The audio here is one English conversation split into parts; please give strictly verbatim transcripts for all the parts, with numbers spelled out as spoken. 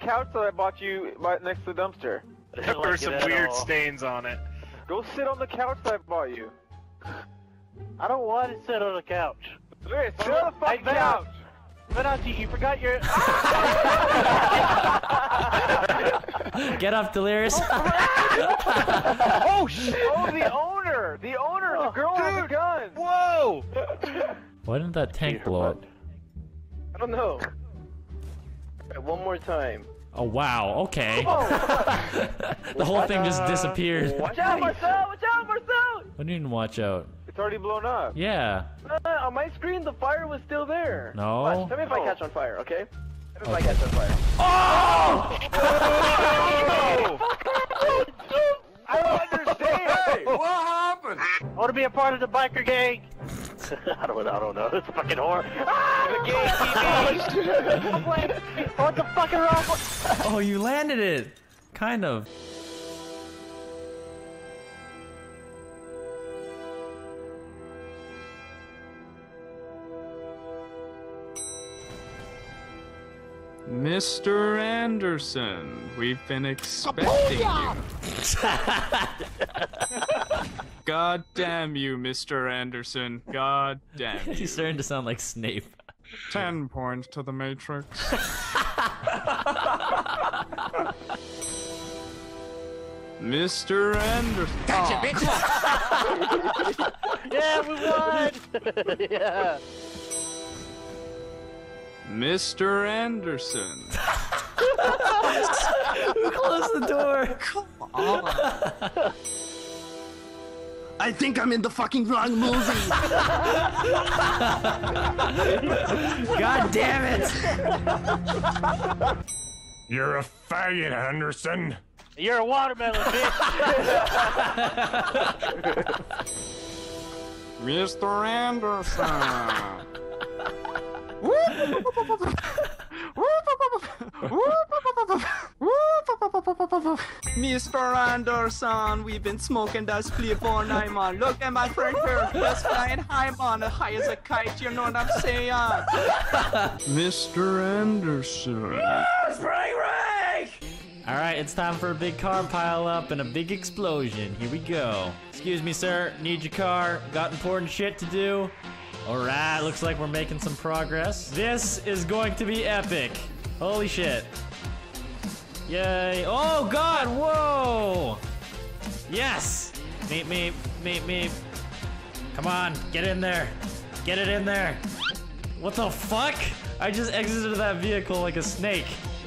couch that I bought you right next to the dumpster. There were some weird stains on it. Go sit on the couch that I bought you. I don't want to sit on the couch. Hey, sit on the fucking hey, couch! Vanoss, you forgot your... Get up, Delirious. Oh, shit! Oh, the owner! The owner! Oh, the girl with the gun! Whoa! Why didn't that tank blow up? I don't know. Right, one more time. Oh, wow, okay. Oh. The whole thing just disappeared. Watch out, Marcel! Watch out, Marcel! What do you mean, watch out? It's already blown up. Yeah. Uh, on my screen, the fire was still there. No. Watch, tell me if I catch on fire, okay? Tell me if I catch on fire. Oh! I don't understand! Hey, what happened? I want to be a part of the biker gang. I don't know. I don't know. It's a fucking whore. Ah! The gang T V! What the fucking wrong? Oh, you landed it. Kind of. Mister Anderson, we've been expecting you. God damn you, Mister Anderson. God damn you. He's starting to sound like Snape. Ten points to the Matrix. Mister Anderson. Gotcha, bitch! Yeah, we won! Yeah. Mister Anderson. Who closed the door? Come on. I think I'm in the fucking wrong movie. God damn it! You're a faggot, Anderson. You're a watermelon, bitch! Mister Anderson. Mister Anderson, we've been smoking that spliff all night, man. Look at my friend here, just flying high, man, high as a kite. You know what I'm saying? Mister Anderson. Spring break! All right, it's time for a big car pile up and a big explosion. Here we go. Excuse me, sir. Need your car? Got important shit to do? Alright, looks like we're making some progress. This is going to be epic. Holy shit. Yay. Oh god, whoa! Yes! Meep, meep, meep, meep. Come on, get in there. Get it in there. What the fuck? I just exited that vehicle like a snake.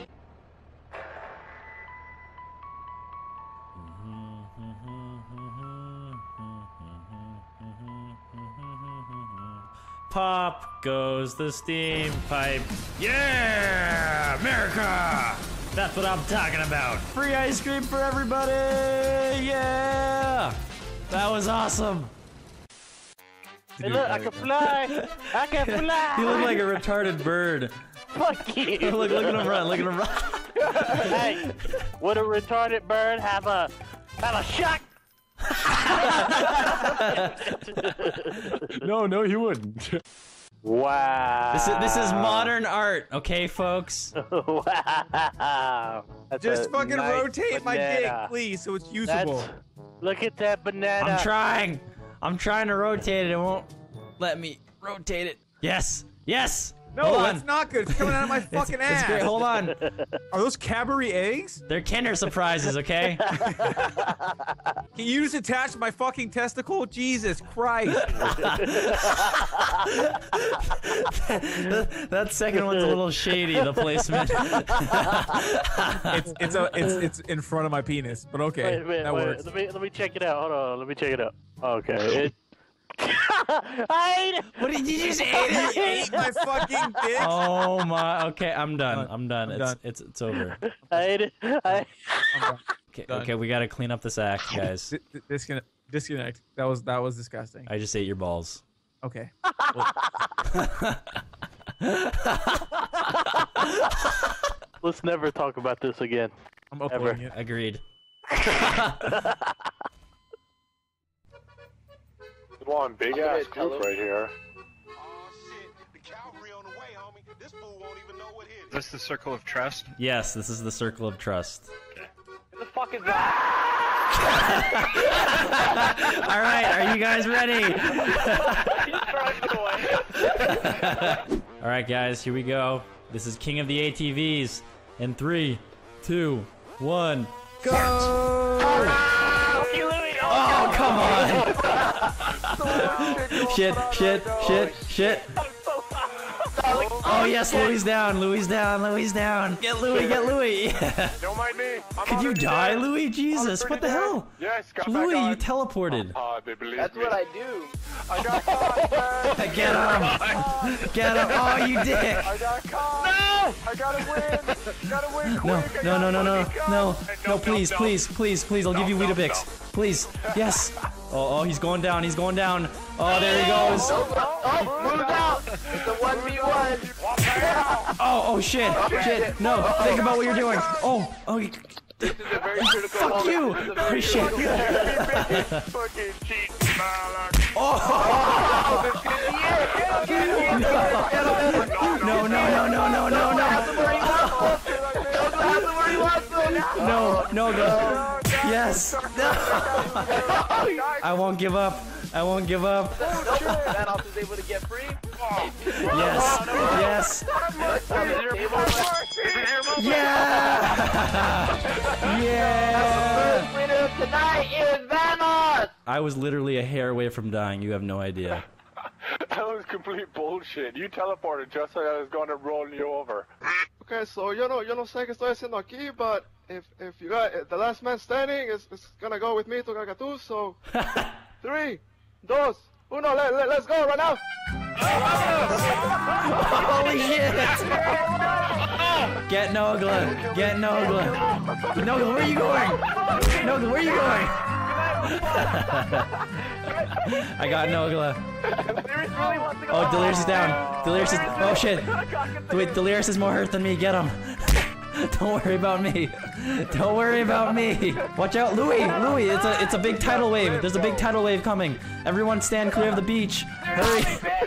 Pop goes the steam pipe. Yeah! America! That's what I'm talking about. Free ice cream for everybody! Yeah! That was awesome. Hey, look, I can fly! I can fly! You look like a retarded bird. Fuck you! look, look at him run, look at him run. Hey, would a retarded bird have a, have a shot? No, no, he wouldn't. Wow. This is, this is modern art, okay, folks? Wow. That's Just a fucking nice rotate my dick, banana. please, so it's usable. That's, look at that banana. I'm trying. I'm trying to rotate it. It won't let me rotate it. Yes. Yes. No, Hold on. that's not good. It's coming out of my fucking it's, ass. It's great. Hold on. Are those Cadbury eggs? They're Kinder Surprises, okay? Can you just attach my fucking testicle? Jesus Christ. that, that second one's a little shady, the placement. it's it's a it's it's in front of my penis, but okay. Wait a minute, that wait, works. let me let me check it out. Hold on, let me check it out. Okay. It... I What did you just You ate my fucking dick. Oh my. Okay, I'm done. I'm done. I'm it's done. it's it's over. I I Okay, Done. okay, we gotta clean up this act, guys. D- d- disconnect. Disconnect. That was that was disgusting. I just ate your balls. Okay. Let's never talk about this again. I'm uploading it. Agreed. One big ass group right here. Oh shit, the cavalry on the way, homie. Is this the circle of trust? Yes, this is the circle of trust. What the fuck is that? All right, are you guys ready? All right, guys, here we go. This is King of the A T Vs. In three, two, one, go! Oh, come on! Shit, shit, shit, shit. Oh yes, Louis down, Louis down, Louis down. Get Louis, get Louis. Don't mind me. I'm Could you already die, dead. Louis? Jesus, what the dead. hell? Yes, got Louis, back you on. teleported. Ah, they believe That's me. what I do. I got caught, man. Get him! Get him! Oh, you dick! I got caught. No! I gotta win. Gotta win quick. No, I no, no, no, gotta no, win. no, no, No, please, no, please, please, please, I'll give you No, no, Weetabix. Please, yes. Oh, oh, he's going down, he's going down. Oh, there he goes. Oh, move out! It's a one v one. Oh, oh, shit, shit. No, think about what you're doing. Oh, oh, you- This is a very critical fuck moment. you. This is a Oh, very shit. Fucking cheat, man. Oh, no, no, no, no, no, no, no. No, no, no. Yes. No. I won't give up. I won't give up. Vanoss is able to get free. Yes. Yes. Yeah. Yeah. Winner of tonight is Vanoss! I was literally a hair away from dying. You have no idea. That was complete bullshit. You teleported just so I was going to roll you over. Okay, so yo no, yo no sé qué estoy haciendo aquí, but if if you got the last man standing is is gonna go with me to Gagatú, so three, dos, uno, let, let, let's go right now. Holy shit! Get Nogla! Get Nogla! Nogla, where are you going? Nogla, where are you going? I got Nogla. Oh, Delirious is down. Delirious is. Oh shit! Wait, Delirious is more hurt than me. Get him! Don't worry about me. Don't worry about me. Watch out, Louis! Louis, it's a it's a big tidal wave. There's a big tidal wave coming. Everyone, stand clear of the beach. Hurry!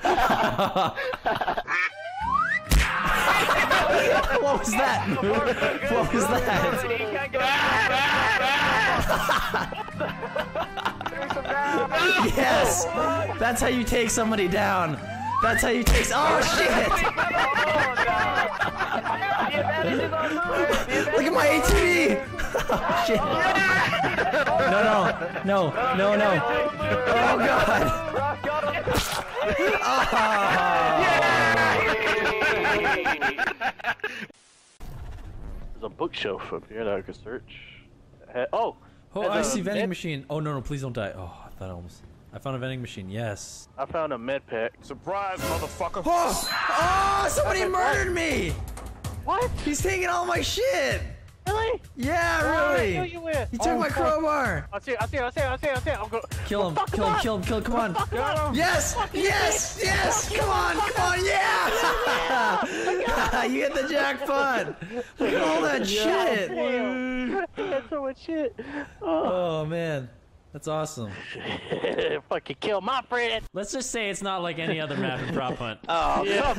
What was that? What was that? Yes! That's how you take somebody down. That's how you take. Oh shit! Look at my A T V! Oh, shit! No, no, no, no, no! Oh god! There's a bookshelf up here that I could search. Uh, oh! Oh, I see vending med- machine. Oh no, no, please don't die. Oh, I thought I almost. I found a vending machine. Yes. I found a med pack. Surprise, motherfucker. Oh! Oh! Somebody murdered me! What? He's taking all my shit! Really? Yeah, Oh, I really! knew you were. He took Oh, my fuck. crowbar! I see it, I see it, I see it, I see it, I see it. I'm going. Kill him, kill him, kill him, kill him, come on! Yes! Yes! Yes! Come on, come on, yeah! You get the jackpot! Look at all that shit! That's so much shit. Oh, Oh man, that's awesome. fucking kill my friend. Let's just say it's not like any other map in Prop Hunt. Oh, come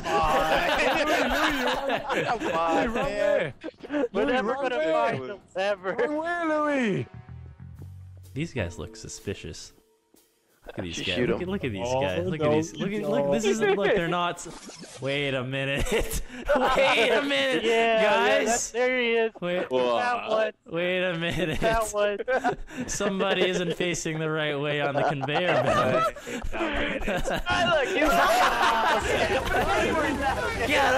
on. Come on, man. We're never gonna find them, ever. Where, Louis? These guys look suspicious. Look at these guys. Shoot Look at, 'em. look at these Oh, guys. Look no, at these. Look at look. This isn't. Look, they're not. Wait a minute. Wait a minute, Yeah, yeah, guys. that- there he is. Wait. That one. Wait a minute. That one. Somebody isn't facing the right way on the conveyor belt. Get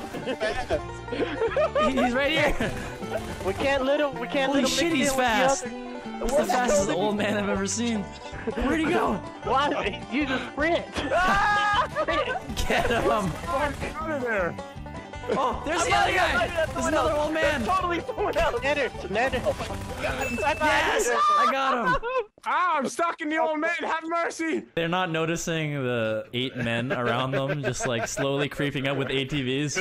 him! He's right here. We can't let him. We can't Holy let him. shit, mix he's in with the fast. other- That's the fastest old man I've ever seen. Where'd he go? Why? You just sprint. Get him! Out of there. Oh, there's the other guy! There's another old man! Totally someone else. Nether. Nether. Yes! I got him! Ah, I'm stuck in the old man. Have mercy. They're not noticing the eight men around them just like slowly creeping up with A T Vs.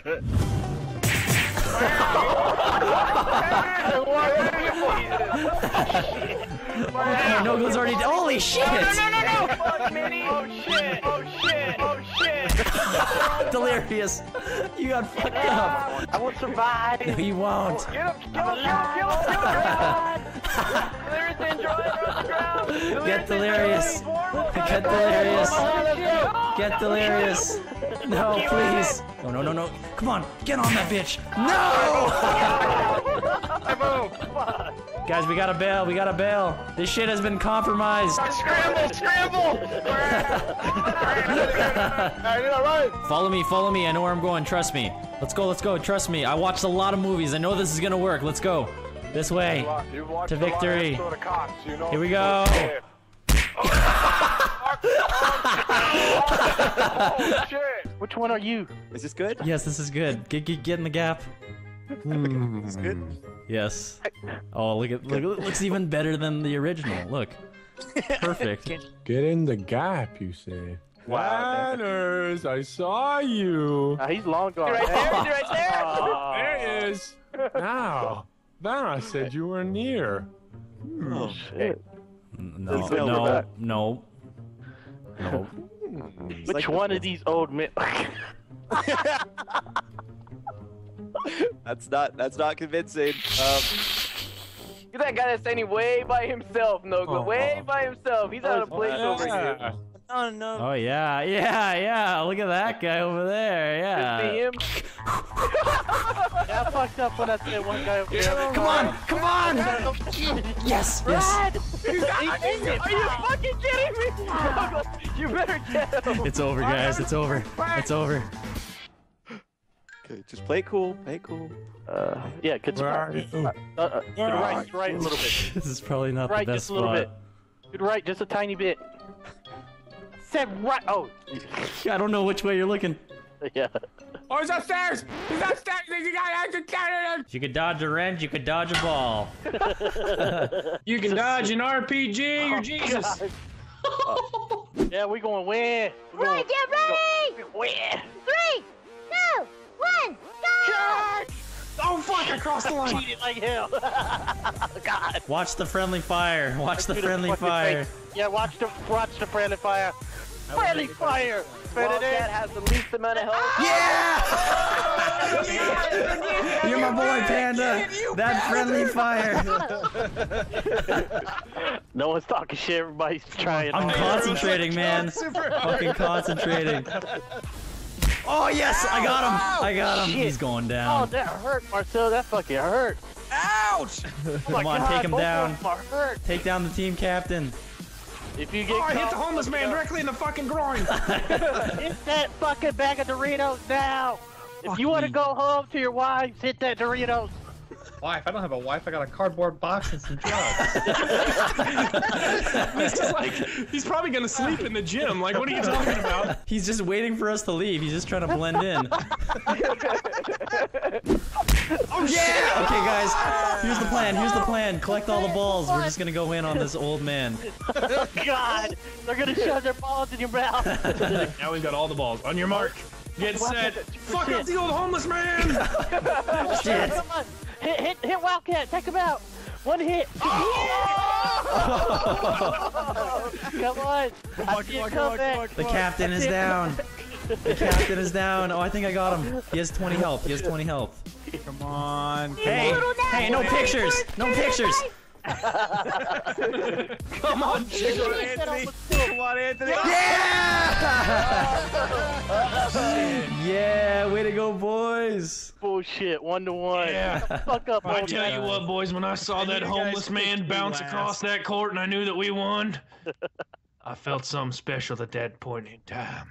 Oh, no, Nogla's already. Holy shit! No, no, no, no! Fuck, Minnie! Oh shit! Oh shit! Oh shit! Delirious. You got fucked up. I won't survive. No, you won't. Get him, kill him, kill him, kill him, kill him. Delirious android on the ground. Get delirious. Get delirious. Get delirious. No, please. No, no, no, no. Come on, get on that bitch. No! Guys, we gotta bail. We gotta bail. This shit has been compromised. Scramble! Scramble! Follow me, follow me. I know where I'm going. Trust me. Let's go, let's go. Trust me. I watched a lot of movies. I know this is gonna work. Let's go. This way. To victory. Here we go. Oh, shit. Which one are you? Is this good? Yes, this is good. Get, get, get in the gap. This is good. Yes. Oh, look at look. It looks even better than the original. Look. Perfect. Get in the gap, you say. Wow. Manners, I saw you. Uh, he's long gone. Right there, right there. There he is. Now, Vanna said you were near. Oh shit. No, Let's go no, with that. no, no. Which like one this of these old men? That's not. That's not convincing. Um, Look at that guy that's standing way by himself, Nogla. Oh, way oh. by himself. He's out of place over here. Yeah. no, no. Oh yeah, yeah, yeah. Look at that guy over there. See Yeah. him? Yeah, I fucked up when I said one guy over there. Come on, come on. Yes, yes. Are you fucking kidding me? Nogla, you better get him. It's over, guys. It's over. It's over. Okay, just play it cool. Play it cool. Uh, yeah, good Where spot. are you? Uh, uh, to the right, just right a little bit. This is probably not Right, the best just a little spot. bit. To the right, just a tiny bit. Said right. Oh. I don't know which way you're looking. Yeah. Oh, he's upstairs! He's upstairs! You got to get If you could dodge a wrench, you could dodge a ball. You can dodge an R P G, Oh, you're Jesus. Yeah, we going where? We Right, going, get ready! where? Three, two, one, go! Oh, fuck, I crossed the line. Cheated like hell. God. Watch the friendly fire. Watch the Shoot him friendly fucking fire. face. Yeah, watch the watch the friendly fire. Friendly fire. Wildcat has the least amount of health. Yeah! You're my boy, Panda. That friendly fire. No one's talking shit. Everybody's trying. I'm hard. concentrating, man. Fucking concentrating. Oh yes, I got him. I got him. Shit. He's going Oh, down. that hurt, Marcel. That fucking hurt. Ouch! Oh my Come on, God, take him both down. of them are hurt. Take down the team captain. If you get Oh, I hit caught, the homeless man directly in the fucking groin. hit that fucking bag of Doritos now. If you want to go home to your wives, hit that Doritos. Wife, I don't have a wife. I got a cardboard box and some drugs. He's just like, he's probably gonna sleep in the gym. Like, what are you talking about? He's just waiting for us to leave. He's just trying to blend in. Oh yeah! Okay, guys. Here's the plan. Here's the plan. Collect all the balls. We're just gonna go in on this old man. God, they're gonna shove their balls in your mouth. Now we've got all the balls. On your mark. Get set. Fuck up the old homeless man! Shit. Come on, hit, hit, hit Wildcat. Take him out. One hit. Come on. I see it come back. The captain is down. The captain is down. Oh, I think I got him. He has twenty health. He has twenty health. Come on. Hey, hey, no pictures. No pictures. Come on, Chico. Anthony. Come on, Anthony. Yeah! Yeah, way to go, boys. Bullshit. One to one. Yeah. Fuck up. I old tell guy. you what, boys, when I saw that homeless man bounce across that court and I knew that we won, I felt something special at that point in time.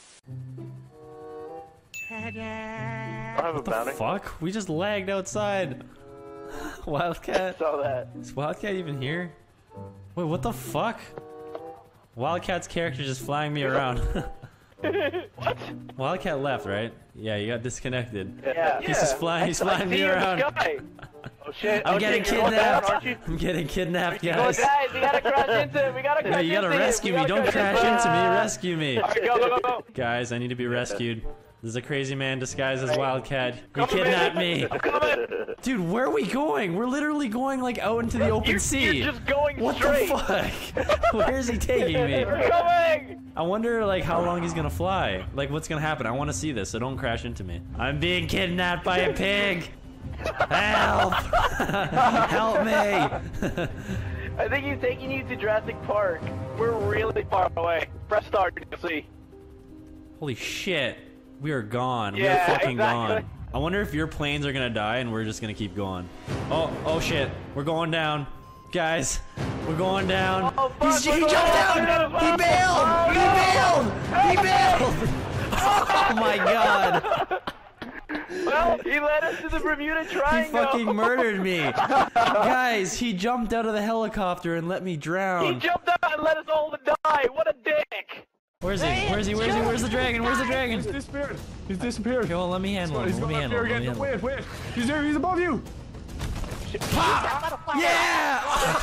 I have a What the bounty. fuck? We just lagged outside. Wildcat? Saw that. Is Wildcat even here? Wait, what the fuck? Wildcat's character just flying me around. What? Wildcat left, right? Yeah, you got disconnected. Yeah. He's just flying, he's I flying see me you in the around. sky. Oh shit. I'm oh, getting shit, you're going down, kidnapped. aren't you? I'm getting kidnapped, Oh, guys. guys, we gotta crash into it. We gotta crash No, you gotta into rescue it. me. We Don't gotta crash into me. Rescue me. Alright, go, go, go, go. Guys, I need to be rescued. This is a crazy man disguised as Wildcat. He kidnapped me. Dude, where are we going? We're literally going like out into the open You're, sea. you're just going what straight. the fuck? Where is he taking me? We're coming! I wonder like how long he's gonna fly. Like what's gonna happen? I want to see this, so don't crash into me. I'm being kidnapped by a pig. Help! Help me! I think he's taking you to Jurassic Park. We're really far away. Press start, you'll see. Holy shit. We are gone. Yeah, We're fucking exactly. gone. I wonder if your planes are gonna die and we're just gonna keep going. Oh, oh shit. We're going down. Guys, we're going down. Oh, fuck, He's, he we're jumped going down! down. He bailed! Oh, He no. bailed! He bailed! Oh my god! Well, he led us to the Bermuda Triangle. He fucking murdered me. Guys, he jumped out of the helicopter and let me drown. He jumped out and let us all die. What a dick. Where is he? Where is he? Where is he? Where's the dragon? Where's the dragon? He's disappeared. He's disappered. Okay, well, let me handle him. He's Let me going up handle there him. Let me again. handle him. Wait, wait. He's there. He's above you. Pop! Yeah!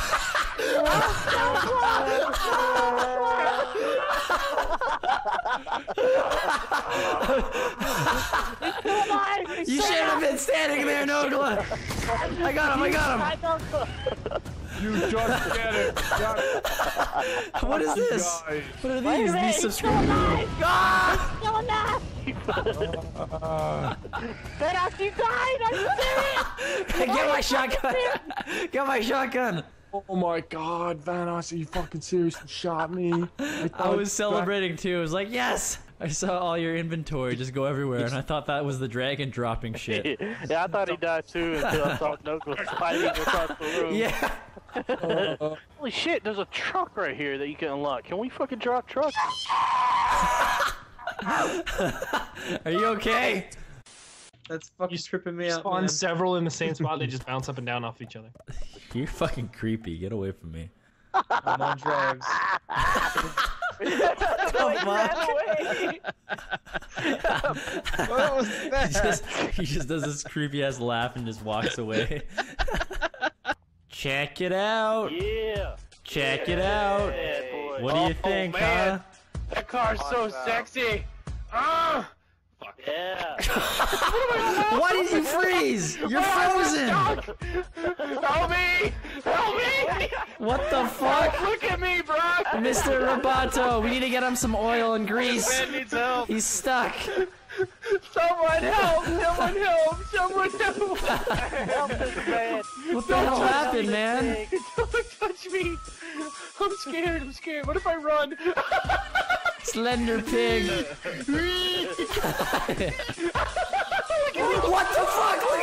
You should have been standing there, Nogla. I got him. I got him. You just get it. Got it. What is this? Guys. What are these? These subscribers. Ah! Still alive! Uh, Vanoss, you died! I'm serious! Get my shotgun! Get my shotgun! oh my God, Vanoss, are you fucking serious? You shot me. I, I was celebrating too. I was like, yes! I saw all your inventory just go everywhere, and I thought that was the dragon dropping shit. Yeah, I thought he died too until I saw Nogla fighting across the room. Yeah. Uh, Holy shit, there's a truck right here that you can unlock. Can we fucking drop trucks? Are you okay? That's fucking tripping me out, Spawn man. several in the same spot. They just bounce up and down off each other. You're fucking creepy. Get away from me. I'm on drugs. Ran away. What was He that? just, he just does this creepy ass laugh and just walks away. Check it out. Yeah. Check it out. Yeah, boy. What do you Oh, think, man. huh? That car's so sexy. Ah! Yeah. Why did you freeze? You're frozen. Help me! Help me! What the fuck? Look at me, bro! Mister Roboto, we need to get him some oil and grease. Man needs help. He's stuck. Someone help! Someone help! Someone help! Help this man. What the hell happened, man? Don't touch me! I'm scared, I'm scared. What if I run? Slender pig. What the fuck? Look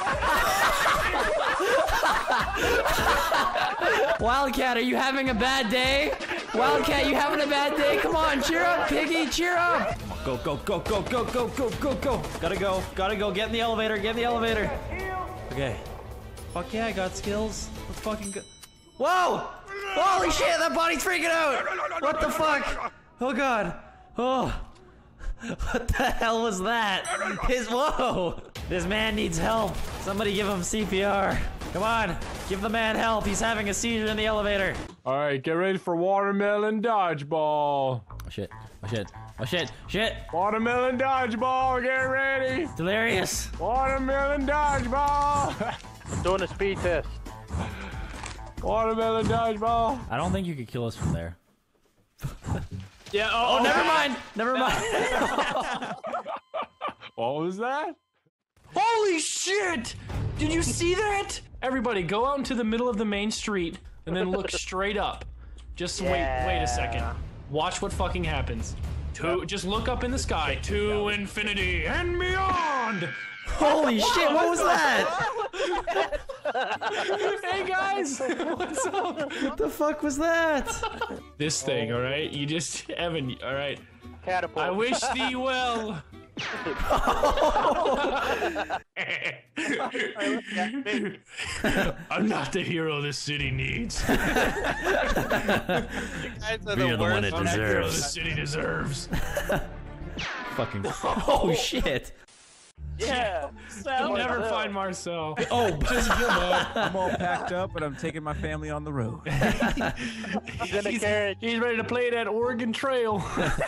at him! Wildcat, are you having a bad day? Wildcat, you having a bad day? Come on, cheer up, piggy, cheer up! Go, go, go, go, go, go, go, go, go! Gotta go, gotta go. Get in the elevator, get in the elevator. Okay. Fuck yeah, I got skills. Let's fucking go. Whoa! Holy shit, that body's freaking out! What the fuck? Oh god. Oh. What the hell was that? His whoa! This man needs help. Somebody give him C P R. Come on, give the man help. He's having a seizure in the elevator. All right, get ready for watermelon dodgeball. Oh shit! Oh shit! Oh shit! Shit! Watermelon dodgeball, get ready. Delirious. Watermelon dodgeball. I'm doing a speed test. Watermelon dodgeball. I don't think you could kill us from there. Yeah. Oh, Oh, never mind. Never mind. What was that? Holy shit! Did you see that? Everybody, go out into the middle of the main street and then look straight up. Just wait, wait a second. Watch what fucking happens. To just look up in the sky. To infinity and beyond. Holy shit! What was that? Hey guys, what's up? What the fuck was that? This thing, all right? You just, Evan, all right? Catapult. I wish thee well. I'm not the hero this city needs. Be the one it I'm the hero this deserves. city deserves. Fucking. Oh shit! Yeah. You'll never find Marcel. Oh, just give up. I'm all packed up, and I'm taking my family on the road. He's in a carriage. He's ready to play that Oregon Trail.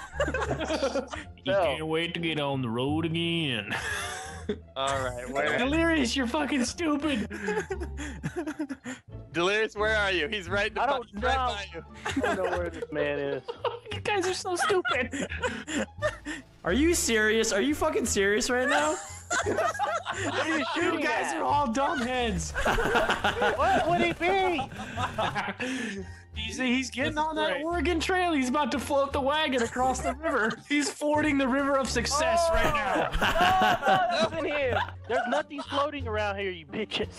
He can't wait to get on the road again. All right, where? Delirious, you're fucking stupid. Delirious, where are you? He's right, I don't he's right know. by you. I don't know where this man is. You guys are so stupid. Are you serious? Are you fucking serious right now? What are you shooting You guys at? are all dumbheads. What would he be? He's, he's getting on that Oregon Trail. He's about to float the wagon across the river. He's fording the river of success Oh. right now. No, no, listen here. There's nothing floating around here, you bitches.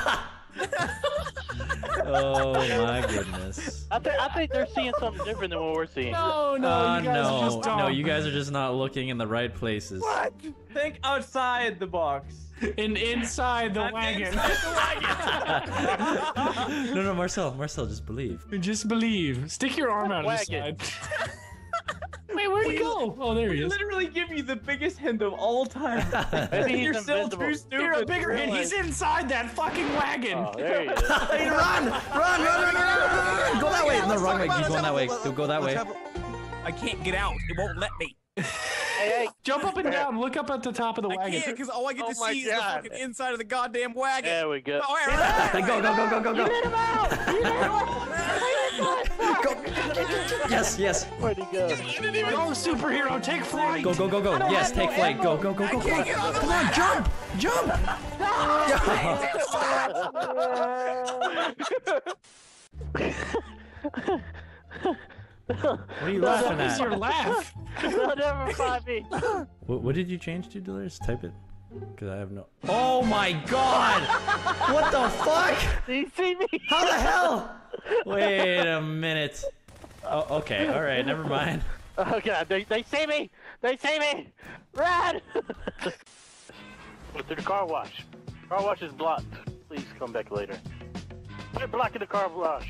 Oh my goodness. I think I think they're seeing something different than what we're seeing. No, no, Uh, you guys no, are just dumb. no, you guys are just not looking in the right places. What? Think outside the box. And inside the I'm wagon. inside the wagon. No, no, Marcel, Marcel, just believe. Just believe. Stick your arm out of his Wagon. side. Wait, where'd he go? Oh, there he We is. literally give you the biggest hint of all time. Maybe he's You're still invisible. too stupid. Here, a bigger to hint. realize. He's inside that fucking wagon. Oh, there he is. Hey, run! Run, run, run, run, run, run! Go that way! No, wrong way. Keep going that way. Go, go that way. I can't get out. It won't let me. Hey, hey. Jump up and down. Look up at the top of the I wagon. can't because all I get Oh to my see is the God. fucking inside of the goddamn wagon. There we go. Oh, all right, Hey, go, go, go, go, go, go. Let him out! You let him out! Yes, yes. Where'd he go? Go, superhero. Take flight. Go, go, go, go. Yes, take flight. Go, go, go, go, go. Come on, jump! Jump! What are you laughing What's your at? laugh? They'll never find me. What, what did you change to, Delirious? Type it. Because I have no... Oh my god! What the fuck? Do you see me? How the hell? Wait a minute. Oh, okay. All right. Never mind. Oh god, they, they see me! They see me! Run! Go through the car wash. Car wash is blocked. Please come back later. They're blocking the car wash.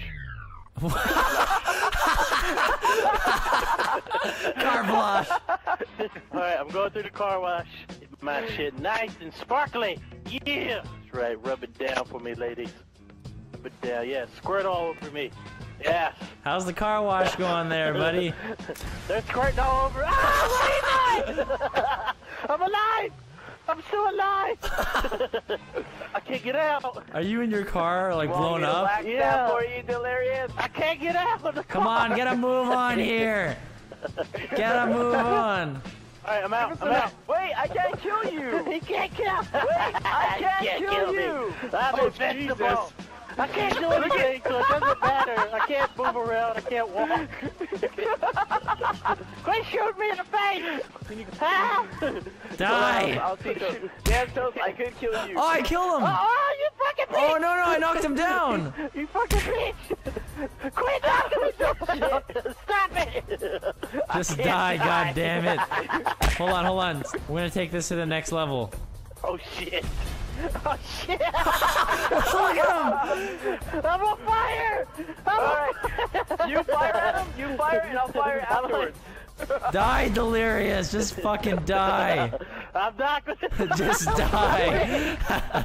Car wash. Alright, I'm going through the car wash. Get my shit nice and sparkly. Yeah! That's right, rub it down for me, ladies. Rub it down, yeah, squirt all over me. Yes. How's the car wash going there, buddy? They're squirting all over. Ah, what are you doing? I'm alive! I'm still alive! I can't get out. Are you in your car, like, blown up? Yeah. For you, Delirious. I can't get out of the car. Come on, get a move on here. Get a move on. Alright, I'm out. I'm out. Wait, I can't kill you. He can't kill me. Wait, I can't, can't kill, kill me. you. I'm Oh, invincible. Jesus. I can't do anything, so it doesn't matter. I can't move around. I can't walk. Quit shooting me in the face! Ah! Die. I'll teach you. Damn, ToF, I could kill you. Oh, I killed him. Oh, you fucking bitch! Oh, no, no, I knocked him down. You fucking bitch! Quit knocking me down! Stop it! Just die, god damn it. Hold on, hold on. We're gonna take this to the next level. Oh shit! Oh shit! Look at him. I'm on fire! I'm Alright, you fire at him, you fire, and I'll fire afterwards. Die, Delirious. Just fucking die. I'm not gonna Just die.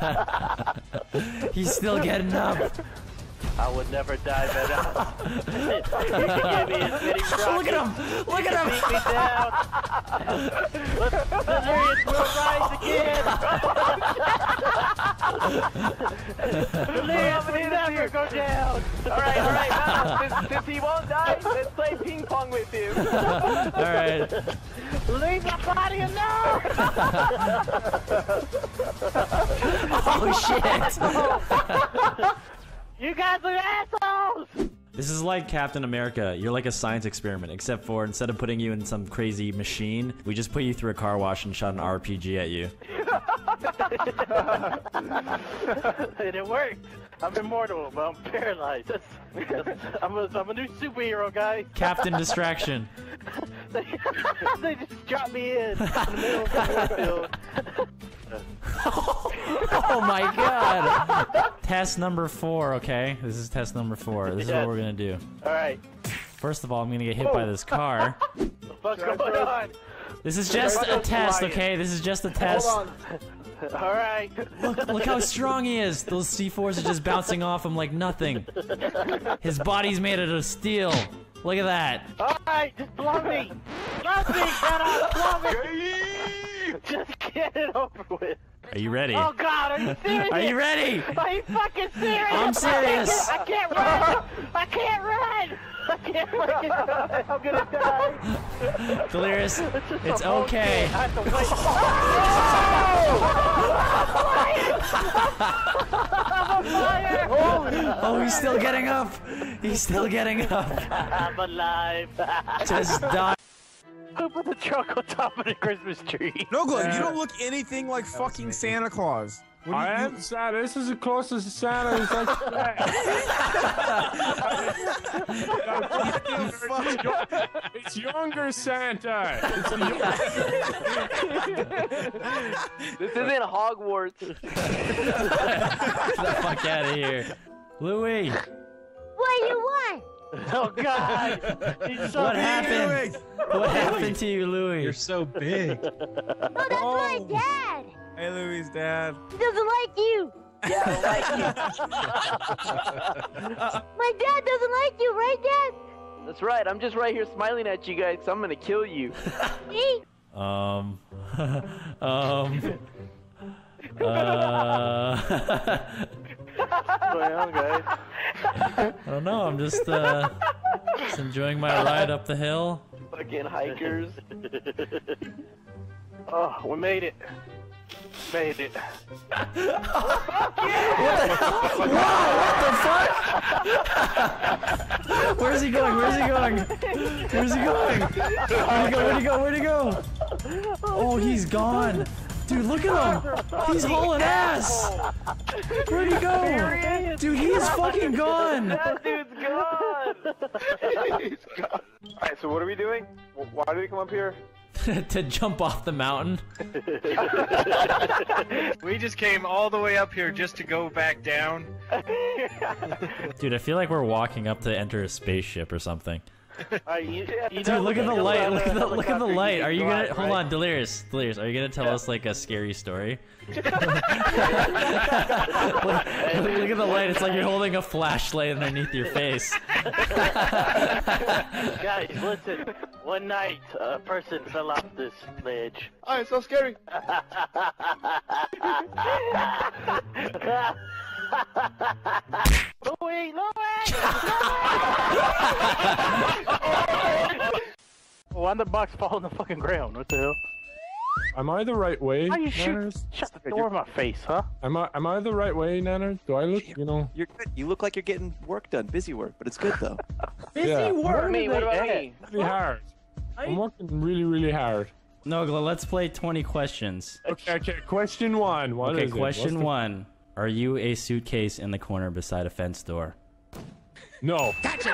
He's still getting up. I would never die, but you can give me a spinning rocket. Look at him. Look at him. Beat me down. Let's, Delirious will rise again. Delirious will never go down. Alright, alright, now, since, since he won't die, let's play ping pong with him. Alright. Leave my body alone. Oh, shit. You guys are assholes. This is like Captain America. You're like a science experiment, except for instead of putting you in some crazy machine, we just put you through a car wash and shot an R P G at you. And it worked. I'm immortal, but I'm paralyzed. That's, that's, I'm, a, I'm a new superhero, guys. Captain Distraction. they, they just dropped me in, in the middle of the field. Oh my god. Test number four, okay? This is test number four. This is Yes. what we're gonna do. Alright. First of all, I'm gonna get hit by this car. What's going on? This is just a test, okay? This is just a test. Hold on. All right. Look, look how strong he is. Those C fours are just bouncing off him like nothing. His body's made out of steel. Look at that. All right, just blow me. Blow me, shut up, blow me. Just get it over with. Are you ready? Oh God, are you serious? Are you ready? Are you fucking serious? I'm serious. I can't run. I can't run. I can't fucking run. I'm gonna die. Delirious, it's okay. I have to wait. I'm on fire. Oh, he's still getting up. He's still getting up. I'm alive. Just die. Who put the truck on top of the Christmas tree? No, Glenn, you don't look anything like fucking Santa Claus. What do I you, am Santa. This is the closest to Santa as I can get. It's younger Santa. It's a This isn't Hogwarts. Get the fuck out of here. Louis. What do you want? Oh God! He's so What big. happened? What happened to you, Louis? You're so big. Oh, that's my dad. Hey, Louis' dad. He doesn't like you. Yeah, I like My dad doesn't like you, right, Dad? you. That's right. I'm just right here smiling at you guys. So I'm gonna kill you. See? Um. um. Uh. What's going on, guys? I don't know. I'm just uh, just enjoying my ride up the hill. Fucking hikers. Oh, we made it. Made it. What the fuck? Where's he going? Where's he going? Where's he going? Where'd he go? Where'd he go? Where'd he go? Oh, he's gone. Dude, look at him! He's hauling ass! Where'd he go? Dude, he is fucking gone! That dude's gone. He's gone. Alright, so what are we doing? Wh- Why did we come up here? To jump off the mountain. We just came all the way up here just to go back down. Dude, I feel like we're walking up to enter a spaceship or something. Right, you, you Dude, know look at the we're light. gonna Look at the look look at the after light. you Are you drive, gonna hold right? on, Delirious? Delirious, are you gonna tell Yeah. us like a scary story? look, look at the light. It's like you're holding a flashlight underneath your face. Guys, listen. One night, a person fell off this ledge. Oh, it's so scary. Louis, Louis! Oh, why did the box fall on the fucking ground? What the hell? Am I the right way, Why you shoot? Nanners? Shut the door in my face, huh? Am I am I the right way, Nanners? Do I look, you know? You're good. You look like you're getting work done, busy work, but it's good though. Busy Yeah. work. Me, what about me? Really hard. I'm working really, really hard. Nogla, let's play twenty questions. Okay, okay. Question one. What Okay, is it? question What's the- one. Are you a suitcase in the corner beside a fence door? No. Gotcha,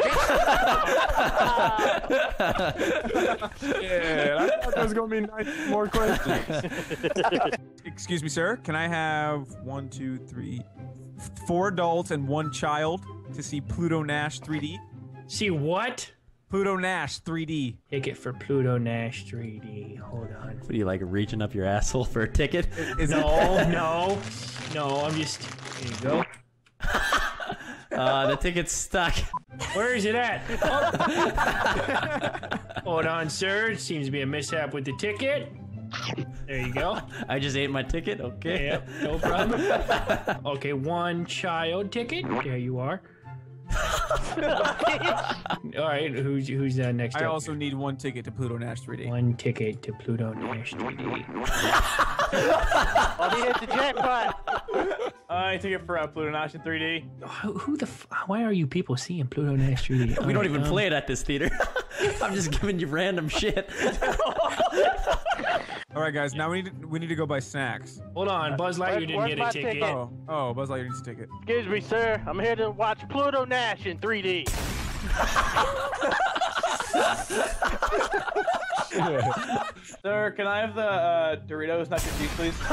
Yeah, I thought there was gonna be nine more questions. Excuse me, sir. Can I have one, two, three, four adults and one child to see Pluto Nash three D? See what? Pluto Nash three D. Ticket for Pluto Nash three D. Hold on. What are you like reaching up your asshole for a ticket? Is No, no, no. I'm just. Here you go. Uh, the ticket's stuck. Where is it at? Oh. Hold on, sir. It seems to be a mishap with the ticket. There you go. I just ate my ticket. Okay. Yep, no problem. Okay, one child ticket. There you are. All right, who's who's uh, next? I up? also need one ticket to Pluto Nash three D. One ticket to Pluto Nash three D. Oh, he hit the jackpot! I took it for uh, Pluto Nash in three D. Who, who the? F why are you people seeing Pluto Nash three D? We don't even play it at this theater. I'm just giving you random shit. All right, guys. Now we need to, we need to go buy snacks. Hold on, Buzz Lightyear didn't Where's get my a ticket. ticket? Oh, oh, Buzz Lightyear needs a ticket. Excuse me, sir. I'm here to watch Pluto Nash in three D. Sir, can I have the uh, Doritos, not your cheese, please?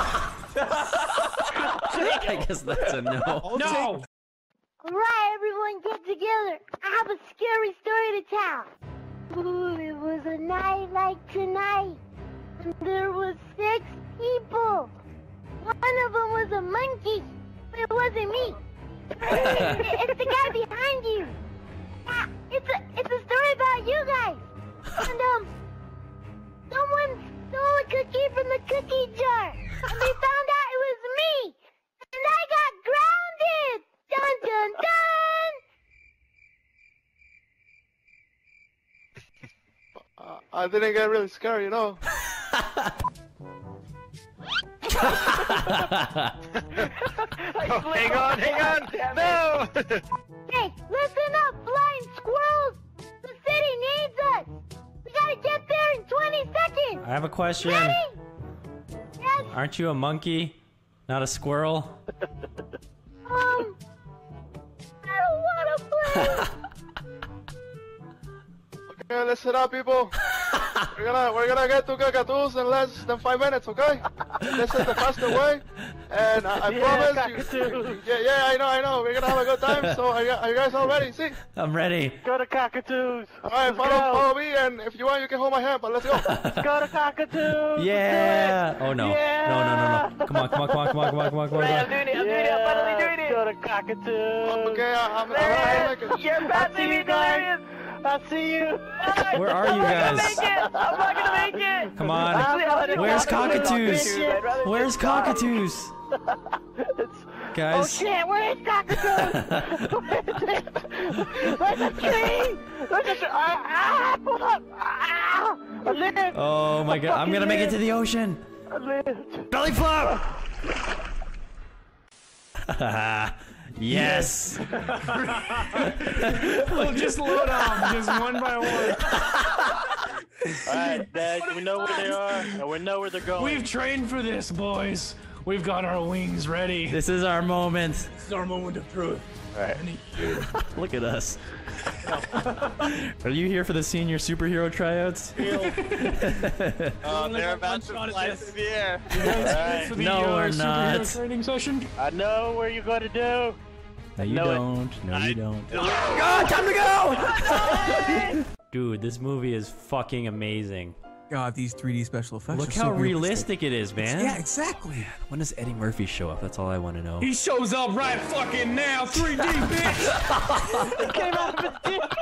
I guess that's a no. No! Alright, everyone get together. I have a scary story to tell. Ooh, it was a night like tonight. And there was six people. One of them was a monkey, but it wasn't me. It's the guy behind you. Yeah, it's a it's a story about you guys. And um, someone stole a cookie from the cookie jar, and they found out it was me, and I got grounded. Dun dun dun. Uh, I didn't get really scared, you know. Hang on, hang on! No! Hey, listen up, flying squirrels! The city needs us! We gotta get there in twenty seconds! I have a question. Ready? Yes? Aren't you a monkey, not a squirrel? Um... I don't wanna play! Okay, listen up, people. We're gonna we're gonna get to Cacatoos in less than five minutes, okay? This is the faster way, and I, I Yeah, promise you. Yeah, yeah, I know, I know. We're gonna have a good time. So are you, are you guys all ready? See? I'm ready. Go to Cockatoos! All right, follow, go. follow me, and if you want, you can hold my hand. But let's go. Let's go to Cockatoos! Yeah. Oh no. Yeah. No, no, no, no. Come on, come on, come on, come on, come on, come on, come on. I'm Come on. doing it, I'm doing it, I'm finally doing it! Go to Cockatoos! Okay, I, I'm, I'm, There I'm it is! making. You're about to be delirious! I see you! Where are you I'm not guys? gonna make it! I'm not gonna make it! Come on. I'm Where's gonna make Cockatoos? it. Where's Cockatoos? Oh Guys. shit, where is Cockatoos? There's a tree! There's a tree! Ah, ah, pull up! Ah, I lived! Oh my god, I'm gonna make it to the ocean. I lived! Belly flop! Yes. We'll just load off, just one by one. Alright, Dad, we know where they are, and we know where they're going. We've trained for this, boys. We've got our wings ready. This is our moment. This is our moment of truth. Alright. Look at us. Are you here for the senior superhero tryouts? Oh, they're about to fly through the air. Alright. For the, No, uh, we're superhero not. training session. I know where you're gonna do. No, you know it. don't. No, you don't. God, time to go! Dude, this movie is fucking amazing. God, these three D special effects. Look are so how realistic. realistic it is, man. Yeah, exactly. When does Eddie Murphy show up? That's all I want to know. He shows up right fucking now, three D, bitch! It came out of his dick.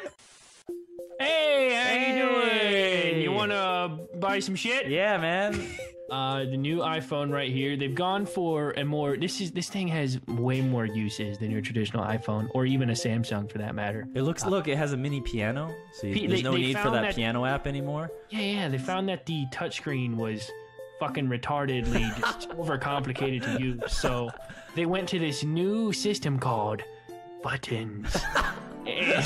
Hey, how Hey. you doing? You wanna buy some shit? Yeah, man. Uh, the new iPhone right here. They've gone for a more. This is this thing has way more uses than your traditional iPhone, or even a Samsung for that matter. It looks. Look, it has a mini piano, so you, P- there's they- no they need for found that, that- piano app anymore. Yeah, yeah. They found that the touchscreen was fucking retardedly just overcomplicated to use, so they went to this new system called buttons. And-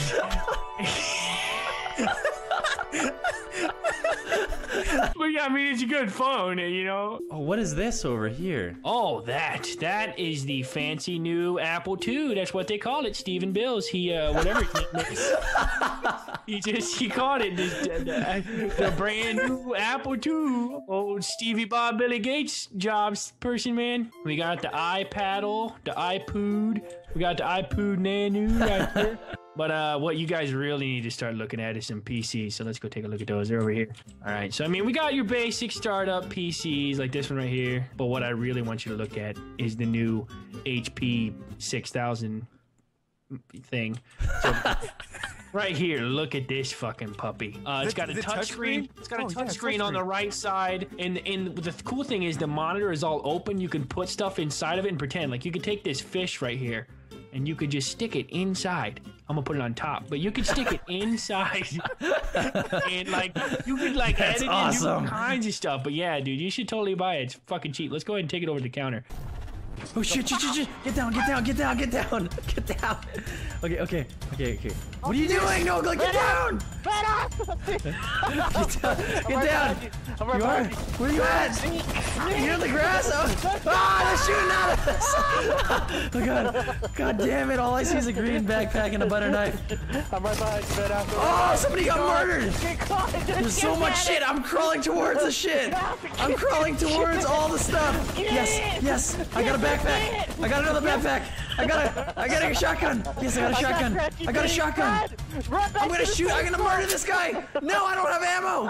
But yeah, I mean, it's a good phone, you know? Oh, what is this over here? Oh, that. That is the fancy new Apple two. That's what they call it. Stephen Bills. He, uh, whatever his name is. He just, he called it the, the, the brand new Apple two. Old Stevie Bob Billy Gates jobs person, man. We got the iPaddle, the iPood. We got the iPood Nano right here. But uh, what you guys really need to start looking at is some P Cs. So let's go take a look at those. They're over here. All right. So, I mean, we got your basic startup P Cs like this one right here. But what I really want you to look at is the new H P six thousand thing. So, right here, look at this fucking puppy. Uh, it's The- got a the touch screen. touchscreen? It's got a Oh, yeah, touch screen on the touchscreen. right side. And, and the cool thing is the monitor is all open. You can put stuff inside of it and pretend. Like, you could take this fish right here and you could just stick it inside. I'm gonna put it on top, but you could stick it inside, and like you could like That's edit awesome. and do all kinds of stuff. But yeah, dude, you should totally buy it. It's fucking cheap. Let's go ahead and take it over to the counter. Oh shit, shit, shit, shit. Get down, get down, get down, get down, get down. Okay, okay, okay, okay. What are you doing? No, go, get down! Get down! Get down, get down! I'm You are? Where are you at? You're in the grass? Oh, ah, they're shooting at us! Oh god, god damn it, all I see is a green backpack and a butter knife. I'm right behind you, man. Oh, somebody got murdered! Get caught! There's so much shit, I'm crawling towards the shit! I'm crawling towards all the stuff! Yes, yes, I got a backpack! backpack. I got another backpack. I got a, I got a shotgun. Yes, I got a shotgun. I got a shotgun. I'm gonna shoot. I'm gonna murder this guy. No, I don't have ammo.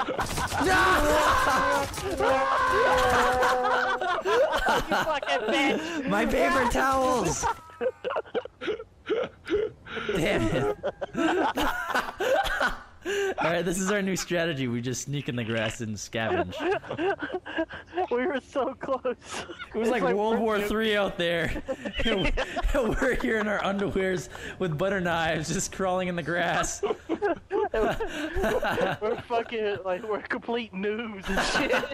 You fucking bitch. My paper towels. Damn it. Alright, this is our new strategy. We just sneak in the grass and scavenge. We were so close. It was like, like World War Three out there. And we're here in our underwears with butter knives just crawling in the grass. We're fucking, like, we're complete noobs and shit.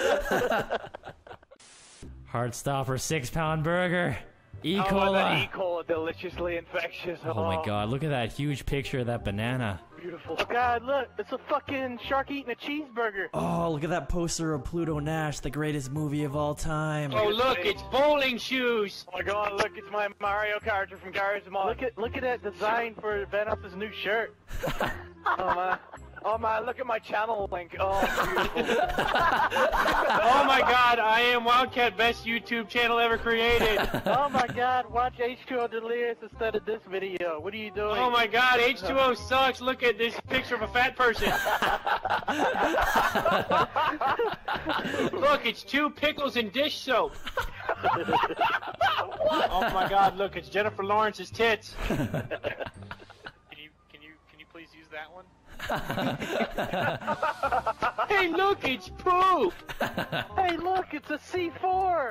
Heartstopper six pound burger. E. coli. Oh, that E. coli, deliciously infectious. Oh, oh my god, look at that huge picture of that banana. Beautiful. Oh god, look, it's a fucking shark eating a cheeseburger. Oh, look at that poster of Pluto Nash, the greatest movie of all time. Oh look, it's bowling shoes. Oh my god, look, it's my Mario character from Garry's Mod. Look at look at that design for Vanoss's new shirt. Oh my. Oh my, look at my channel link. Oh, beautiful. Oh my god, I am Wildcat, best YouTube channel ever created. Oh my god, watch H two O Delirious instead of this video. What are you doing? Oh my god, H two O sucks. Look at this picture of a fat person. Look, it's two pickles and dish soap. Oh my god, look, it's Jennifer Lawrence's tits. Can you, can you, can you please use that one? Hey, look, it's poop! Hey, look, it's a C four!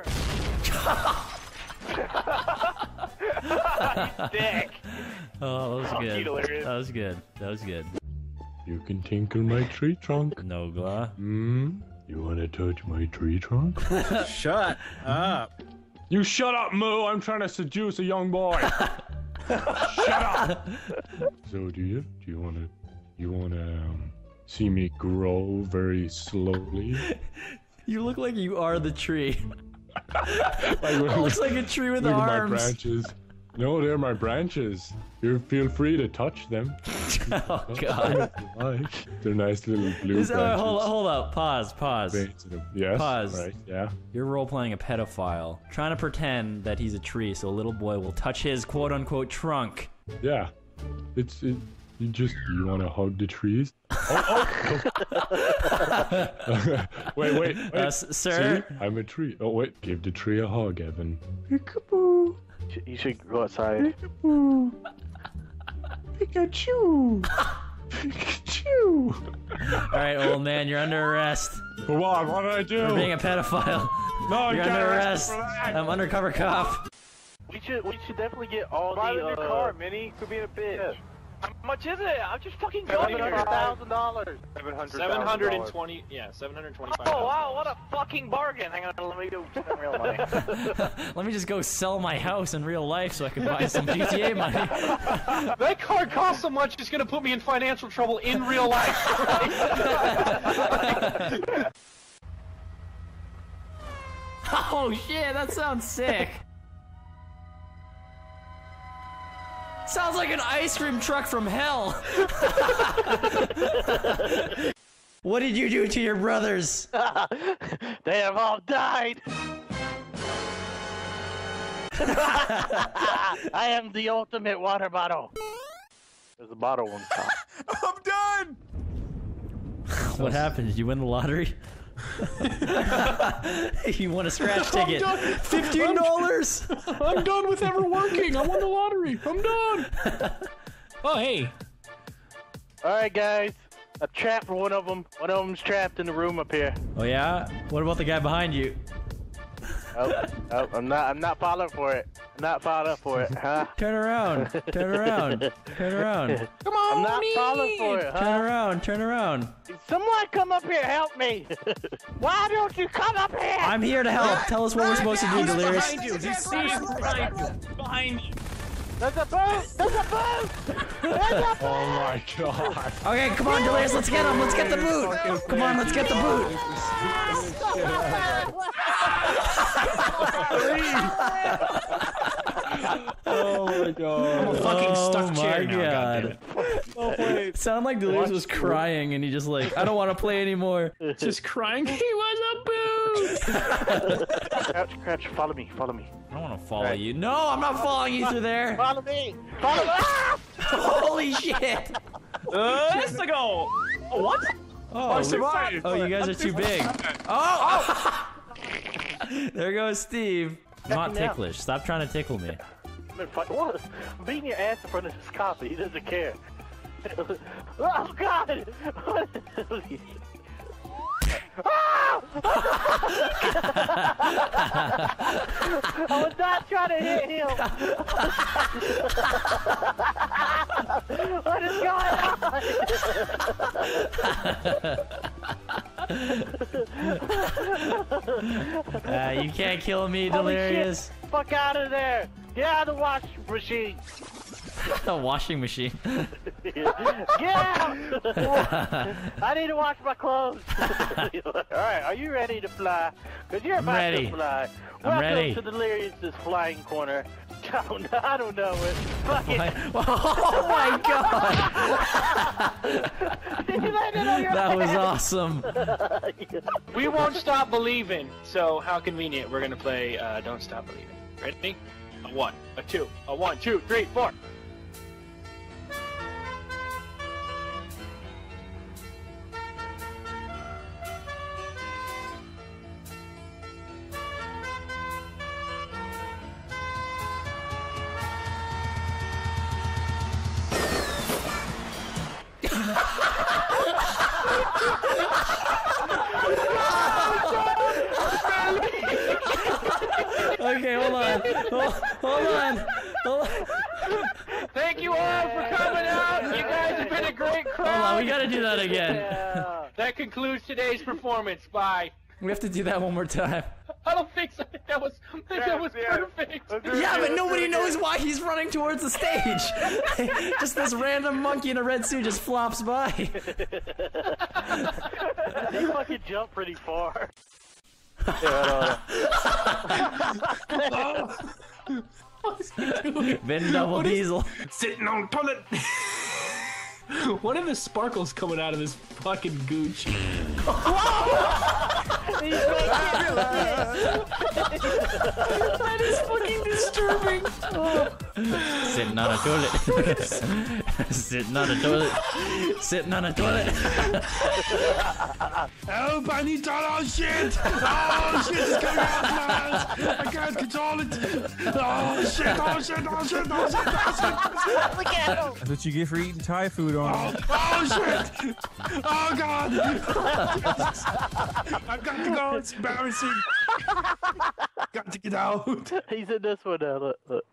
Dick! Oh, that was Oh, good. hilarious. That was good. That was good. You can tinkle my tree trunk. No gla. Hmm? You wanna touch my tree trunk? Shut up. You shut up, Moo! I'm trying to seduce a young boy! Shut up! So do you? Do you wanna... You wanna um, see me grow very slowly? You look like you are the tree. Like, It looks like a tree with look arms. At my branches. No, they're my branches. You feel free to touch them. Oh god. Like. They're nice little blue Is, uh, branches. hold, hold up. Pause. Pause. Yes. Pause. Right. Yeah. You're role-playing a pedophile, trying to pretend that he's a tree so a little boy will touch his quote-unquote trunk. Yeah. It's it, you just you want to hug the trees. Oh, oh. wait, wait, wait. Uh, sir? See? I'm a tree. Oh wait, give the tree a hug, Evan. Peekaboo. You should go outside. Peekaboo. Pikachu. Pikachu. Alright, old man, you're under arrest. For what? What did I do? For being a pedophile. No, you're you under gotta arrest. for that. I'm undercover cop. We should we should definitely get all Buy the the new uh, car, Minnie. Could be a bitch. Yeah. How much is it? I'm just fucking seven going hundred here. thousand dollars. seven hundred twenty, yeah, seven hundred twenty-five. Oh wow, what a fucking bargain! Hang on, let me go spend real money. Let me just go sell my house in real life so I can buy some G T A money. That car costs so much, it's gonna put me in financial trouble in real life. Oh shit, that sounds sick. Sounds like an ice cream truck from hell. What did you do to your brothers? They have all died. I am the ultimate water bottle. There's a bottle on top. I'm done! What happened? Did you win the lottery? You won a scratch ticket. Fifteen dollars. I'm done with ever working. I won the lottery. I'm done. Oh hey. All right, guys. I trapped one of them. One of them's trapped in the room up here. Oh yeah? What about the guy behind you? Oh, oh, I'm not. I'm not falling for it. I'm not falling up for it, huh? Turn around. Turn around. Turn around. Come on, I'm not me. falling for it, huh? Turn around. Turn around. Someone come up here, help me! Why don't you come up here? I'm here to help. Tell us what we're supposed to do, Delirious. Behind you. He's behind you. Behind you. There's a boat! There's a boat! There's a boat! Oh my god. Okay, come on, Delirious. Let's get him. Let's get the boot. Come on, let's get the boot. Oh my god. I'm a fucking Oh stuck chair my now. God damn god. it. Oh wait. Sound like Delirious was crying and he just like, I don't want to play anymore. Just crying. He was a boot. Crouch, crouch, follow me, follow me. don't want to follow you. No, I'm not following you through there. Follow me. Follow me. Ah! Holy shit. Uh, let's go. Oh, what? Oh, I survived. Oh, you guys are too big. Oh! oh. There goes Steve. I'm not ticklish. Stop trying to tickle me. What? I'm beating your ass in front of this cop. He doesn't care. Oh God! Ah! I was not trying to hit him. What is going on? uh, you can't kill me, Delirious. Holy shit. Fuck out of there! Get out of the washing machine. A washing machine. Get out! I need to wash my clothes. Alright, are you ready to fly? Because you're about ready. to fly. I'm Welcome ready. to Delirious' flying corner. I don't, I don't know it. Fuck it. Oh my god! Did you land it on your That was head? awesome. We won't stop believing. So how convenient. We're gonna play uh, Don't Stop Believing. Ready? A one, a two, a one, two, three, four. Okay, hold on. Hold, hold on. Hold on. Thank you all for coming out. You guys have been a great crowd. Hold on, we gotta do that again. Yeah. That concludes today's performance. Bye. We have to do that one more time. I don't think so. That was that was perfect. Yeah, but nobody knows why he's running towards the stage. Just this random monkey in a red suit just flops by. He fucking jumped pretty far. Been double diesel. Sitting on toilet. What are the sparkles coming out of this fucking gooch? That is fucking disturbing. Sitting on a toilet. Sitting on a toilet. Sitting on a toilet. Help! I need to. Oh shit! Oh shit! It's coming out, man! I can't control it. Oh shit! Oh shit! Oh shit! Oh shit! Oh shit! Look at him. That's what you get for eating Thai food on. Oh, oh shit! Oh god! I've got to go. It's embarrassing. Got to get out. He's in this one now. Look, look.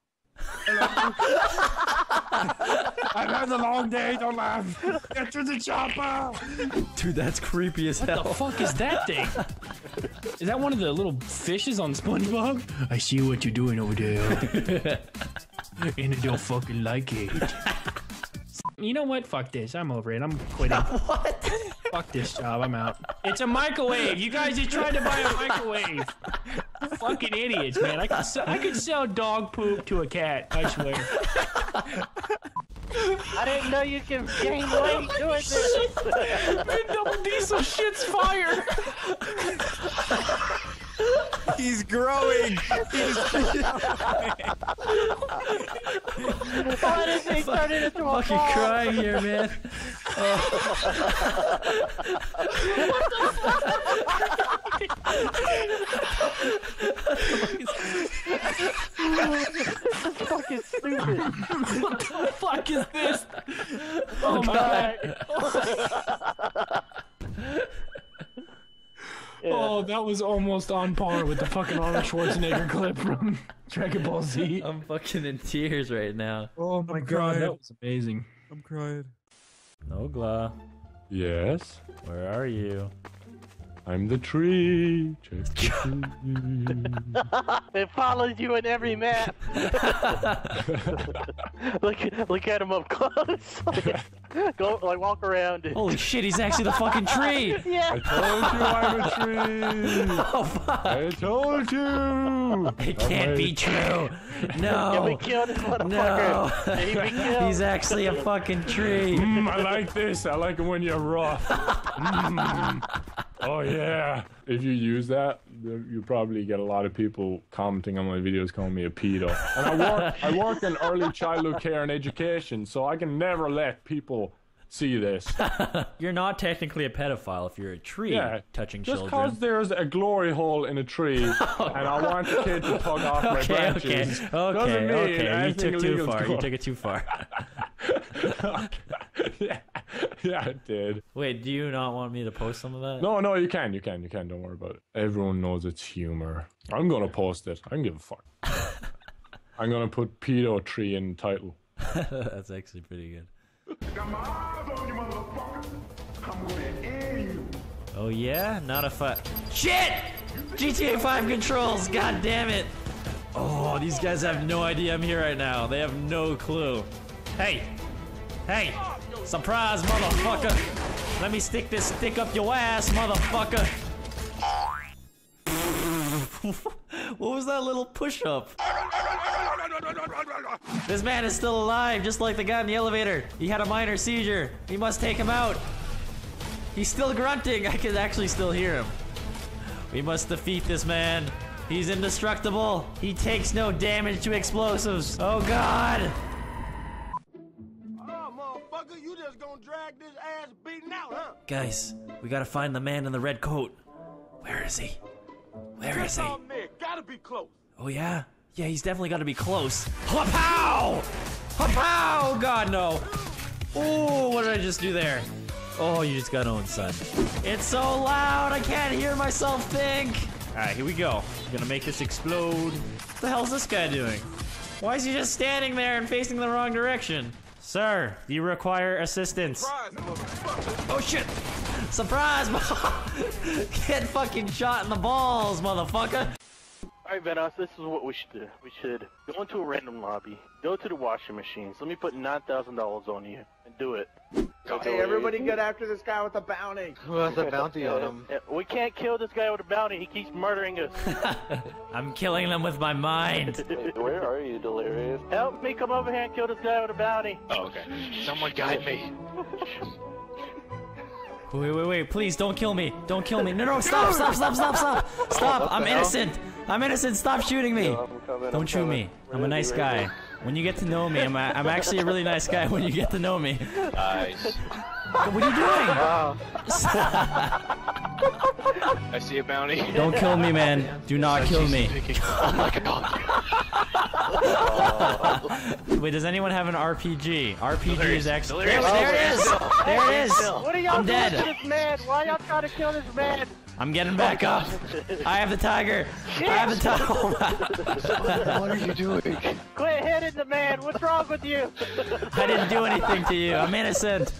I've had a long day. Don't laugh. Get to the chopper. Dude, that's creepy as hell. What the fuck is that thing? Is that one of the little fishes on SpongeBob? I see what you're doing over there. And I don't fucking like it. You know what? Fuck this. I'm over it. I'm quitting. What? Fuck this job. I'm out. It's a microwave. You guys just tried to buy a microwave. Fucking idiots, man. I could sell, I could sell dog poop to a cat. I swear. I didn't know you can gain weight doing this. Man, double diesel shit's fire. He's growing. He's growing. Why does he turn it into a Fucking ball? crying here, man. Oh. That's fucking stupid. What the fuck is this? Oh my god. Yeah. Oh, that was almost on par with the fucking Arnold Schwarzenegger clip from Dragon Ball Z. I'm fucking in tears right now. Oh my God, god. that was amazing. I'm crying. Nogla, Yes, where are you? I'm the tree. Check the tree. It follows you in every map. look, look at him up close. Go, like, walk around it. Holy shit, he's actually the fucking tree! Yeah. I told you I'm a tree. Oh fuck! I told you. It can't be true. No. Yeah, we killed this No. motherfucker. Yeah, he be killed. He's actually a fucking tree. Mm, I like this. I like it when you're rough. Mm. Oh yeah. If you use that, you probably get a lot of people commenting on my videos calling me a pedo. And I work, I work in early childhood care and education, so I can never let people see this. You're not technically a pedophile if you're a tree Yeah, touching just children. because there's a glory hole in a tree and I want the kid to tug off my Okay, branches okay, doesn't okay, mean okay. You anything took too illegal's far. You going- took it too far. yeah, yeah, I did. Wait, do you not want me to post some of that? No, no, you can, you can, you can. Don't worry about it. Everyone knows it's humor. I'm gonna post it. I don't give a fuck. I'm gonna put pedo tree in the title. That's actually pretty good. Oh yeah? Not a fight. Shit! G T A five controls, god damn it! Oh, these guys have no idea I'm here right now. They have no clue. Hey! Hey! Surprise, motherfucker! Let me stick this stick up your ass, motherfucker! What was that little push-up? This man is still alive, just like the guy in the elevator. He had a minor seizure. We must take him out. He's still grunting. I can actually still hear him. We must defeat this man. He's indestructible. He takes no damage to explosives. Oh God. Oh, motherfucker, you just gonna drag this ass beating out, huh? Guys, we gotta find the man in the red coat. Where is he? Where is he? Gotta be close. Oh yeah? Yeah, he's definitely gotta be close. Ha-pow! Ha-pow! God, no. Oh, what did I just do there? Oh, you just got owned, son. It's so loud, I can't hear myself think. All right, here we go. I'm gonna make this explode. What the hell's this guy doing? Why is he just standing there and facing the wrong direction? Sir, do you require assistance? Oh shit! Surprise! Get fucking shot in the balls, motherfucker! Alright, Vanoss, this is what we should do. We should go into a random lobby, go to the washing machines. Let me put nine thousand dollars on you, and do it. Hey, everybody get after this guy with the bounty. Who has a bounty on him? Yeah, we can't kill this guy with a bounty. He keeps murdering us. I'm killing them with my mind. Where are you, Delirious? Help me come over here and kill this guy with a bounty. Oh, okay. Someone guide me. Wait, wait, wait, please don't kill me. Don't kill me. No, no, stop, stop, stop, stop, stop. Stop, I'm innocent. I'm innocent, stop shooting me. Don't shoot me. I'm a nice guy. When you get to know me, I'm, a, I'm actually a really nice guy when you get to know me. Nice. What are you doing? I see a bounty. Don't kill me, man. Do not kill me. Oh my god. Wait, does anyone have an R P G? R P G Delirious. is actually... Delirious. There, there it is! There it is! What are y'all I'm doing dead. to this man? Why y'all trying to kill this man? I'm getting back up. I have the tiger. I have the tiger. What are you doing? Quit hitting the man. What's wrong with you? I didn't do anything to you. I'm innocent.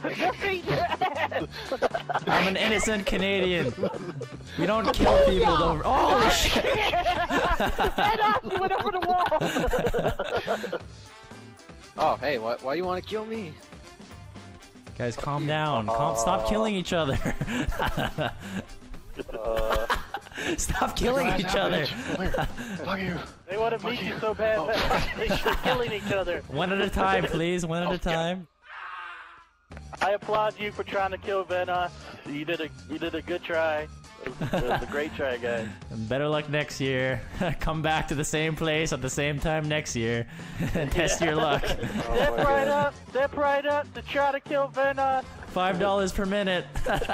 I'm an innocent Canadian. We don't kill people. Don't... Oh shit! He went over the wall. Oh, hey, why, why you want to kill me? Guys, calm down. Calm, stop killing each other. Uh, Stop killing each other. Fuck you. They want to meet you so bad that they're killing each other. One at a time, please. One at a time. I applaud you for trying to kill Vanoss. You did a you did a good try. It was, it was a great try, guys. Better luck next year. Come back to the same place at the same time next year and test your luck. Step right up. Step right up to try to kill Vanoss. Five dollars per minute.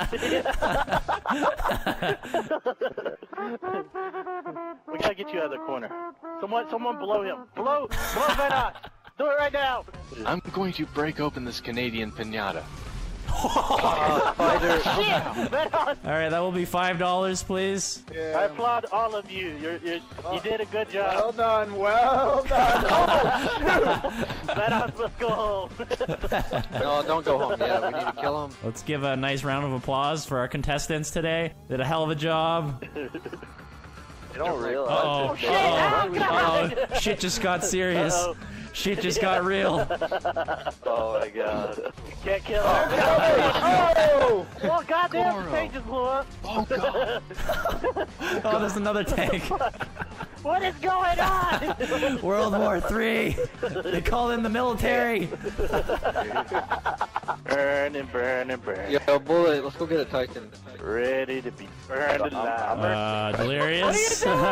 We gotta get you out of the corner. Someone, someone blow him. Blow, blow Vanoss. Do it right now. I'm going to break open this Canadian pinata. uh, fighter. All right, that will be five dollars, please. Yeah. I applaud all of you. You're, you're, you did a good job. Well done, well done. Vanoss, let's go home. No, don't go home yet. We need to kill him. Let's give a nice round of applause for our contestants today. Did a hell of a job. You don't realize Uh-oh. Oh, shit. Uh-oh. Oh, God. Uh-oh. Shit just got serious. Uh-oh. Shit just got real. Oh my god. Can't kill him. Oh! Well, goddamn, the tank just blew up. Oh god. Oh, there's another tank. What is going on? World War Three. They called in the military. Burning, burning, burning. Yo, bullet, let's go get a Titan. Ready to be burned alive. Uh, delirious. You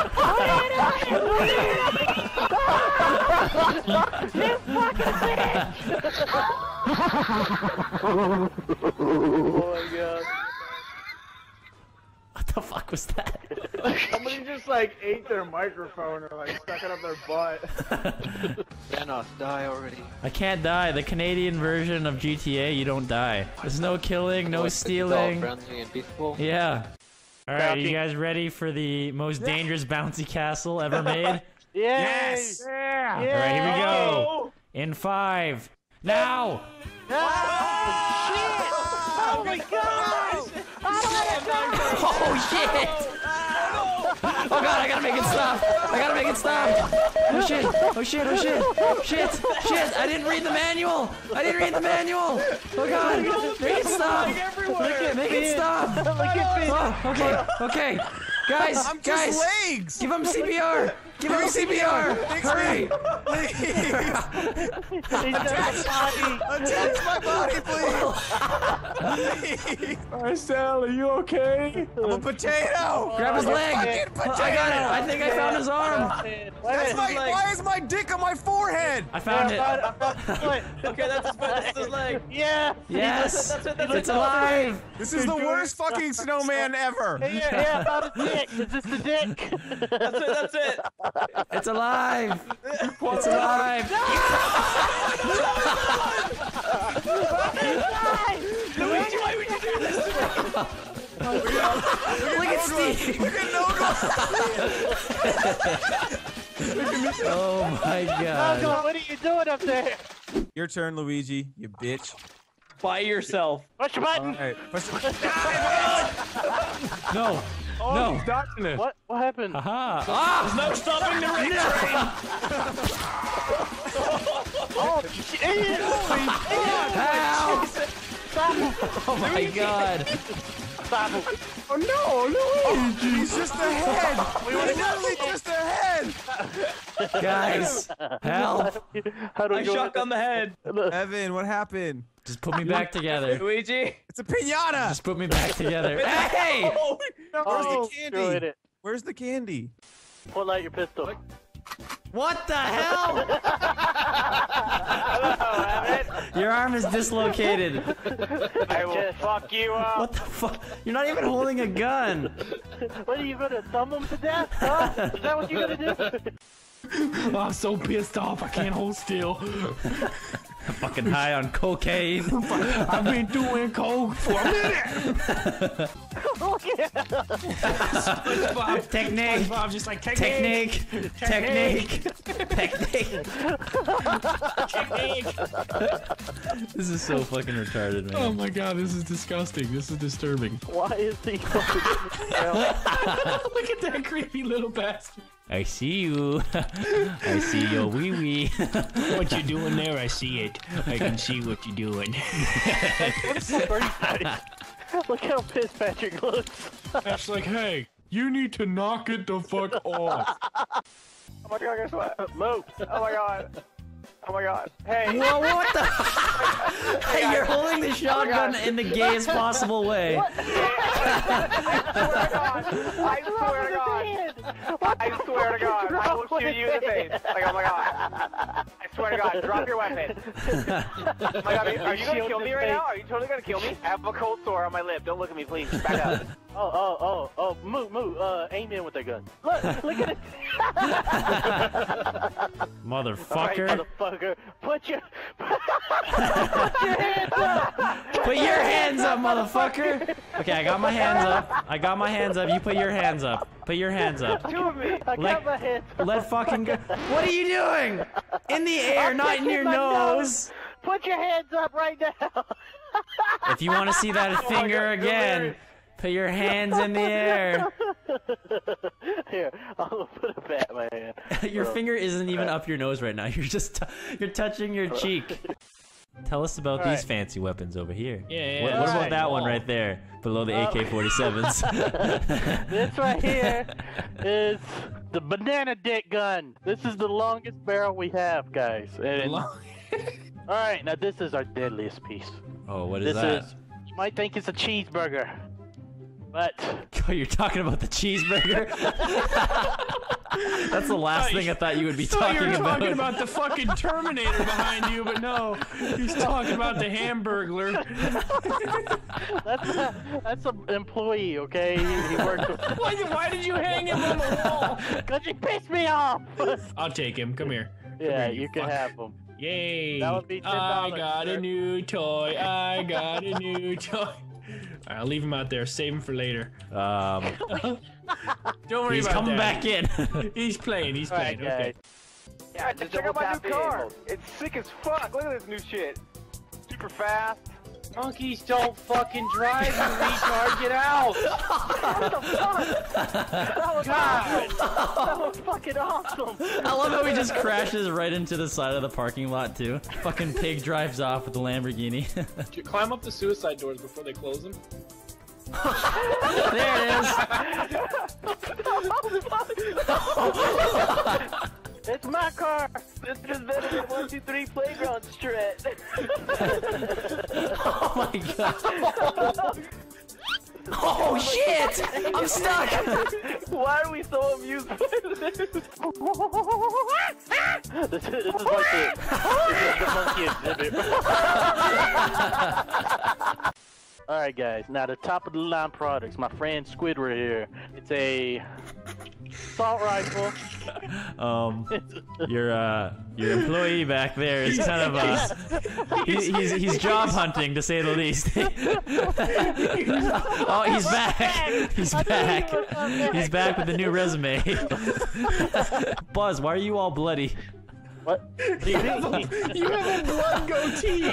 fucking bitch! Oh my god. What the fuck was that? Somebody just like ate their microphone or like stuck it up their butt. Vanos, die already. I can't die. The Canadian version of G T A, you don't die. There's no killing, no stealing. It's all friendly and peaceful. Yeah. All right, are you guys ready for the most dangerous bouncy castle ever made? Yes! Yeah. All right, here we go. In five. Now! Oh my god! Oh shit! Oh god, I gotta make it stop! I gotta make it stop! Oh shit! Oh shit! Oh shit! Shit! Shit! I didn't read the manual! I didn't read the manual! Oh god! Make it stop! Make it, make it stop! Oh, okay, okay. Guys, I'm just guys! legs! Give him C P R! Give him C P R! Hurry! Attach my body, please! Marcel, are you okay? I'm a potato! Grab his leg! Fucking potato! I got it! I think I found his arm! That's my, why is my dick on my forehead? I found it! Okay, that's his foot. That's his leg. Yeah! Yes! That's it. That's it. It's alive! This is the worst fucking snowman ever! Yeah, yeah, about a dick. Is this the dick? That's it. That's it. It's alive! It's alive! Luigi, why would you do this? Look at Steve! Look at Nogo! Oh my god. Nogo, what are you doing up there? Your turn, Luigi, you bitch. By yourself. Push the button! Alright, push the No! Oh, No! he's dodging it. What? What happened? Haha! Ah! There's no stopping the ring train. Oh, shit! Help! Oh my god! Oh no, Luigi! He's just a head! He's literally just a head! Guys! Help! How do we I go shock on the head. Evan, what happened? Just put me back together. Luigi. It's a piñata! Just put me back together. Hey! Oh, Where's Oh, the candy? destroyed it. Where's the candy? Pull out your pistol. What the hell? Your arm is dislocated. I will fuck you up. What the fuck? You're not even holding a gun. What are you gonna thumb him to death? Huh? Is that what you're gonna do? Oh, I'm so pissed off. I can't hold still. I'm fucking high on cocaine. I've been doing coke for a minute. Oh, yeah. Technique. I'm just like technique. Technique. Technique. Technique. This is so fucking retarded, man. Oh my god, this is disgusting. This is disturbing. Why is he fucking Look at that creepy little bastard. I see you. I see your wee wee. What you doing there? I see it. I can see what you're doing. Look how pissed Patrick looks. That's like, hey, you need to knock it the fuck off. Oh my god, guess what? Move. Oh my god. Oh my god. Hey. Whoa, what the? Hey, you're holding the shotgun in the gayest possible way. I swear to god. I swear to god. I swear to god. I will shoot you in the face. Like, oh my god. I swear to god. Drop your weapon. Oh my god, are you gonna kill me right now? Are you totally gonna kill me? I have a cold sore on my lip. Don't look at me, please. Back up. Oh, oh, oh, oh, move, move, uh, aim in with that gun. Look, look at it. Motherfucker. Right, motherfucker. Put your, put your hands up. Put your hands up, motherfucker. Okay, I got my hands up. I got my hands up. You put your hands up. Put your hands up. Two of me. I got Let, my hands up. let fucking go. What are you doing? In the air, I'm not in your touching my nose. nose. Put your hands up right now. If you want to see that Oh finger God, again, put your hands in the air. Here, I'll put a bat in my hand. Your Bro. finger isn't even up your nose right now. You're just t you're touching your cheek. Tell us about All these right. fancy weapons over here. Yeah, yeah, What, yeah. what about Alright. that one right there, below the Oh. A K forty-sevens? This right here is the banana dick gun. This is the longest barrel we have, guys. And Long- all right, now this is our deadliest piece. Oh, what is this that? is. You might think it's a cheeseburger, but Oh, you're talking about the cheeseburger? That's the last thing I thought you would be So talking you're about. talking about the fucking Terminator behind you, but no, he's talking about the Hamburglar. that's a, that's an employee, okay? He, he works. With... Why, why did you hang him on the wall? Cause you pissed me off. I'll take him. Come here. Come Yeah, here, you, you can fuck. have him. Yay! That would be ten dollars. I got sir. a new toy. I got a new toy. All right, I'll leave him out there. Save him for later. Um, Don't worry he's about coming that. back in. He's playing. He's All right, playing. Okay. Yeah, just check out my new car. It's sick as fuck. Look at this new shit. Super fast. Monkeys don't fucking drive, you retard. Get out! What the fuck? That was awesome. That was fucking awesome. I love how he just crashes right into the side of the parking lot too. Fucking pig drives off with the Lamborghini. You climb up the suicide doors before they close them. There it is. It's my car. This is better than one two three playground strut. Oh my god. Oh shit! I'm stuck! Why are we so amused by this? this, is, this is like the, this is the monkey exhibit. Alright guys, now the top of the line products. My friend Squidward here. It's a assault rifle. Um, your uh, your employee back there is kind of uh, he, he's he's job hunting to say the least. Oh, he's back! He's back! He's back with the new resume. Buzz, why are you all bloody? What? What do you mean? You have a blood goatee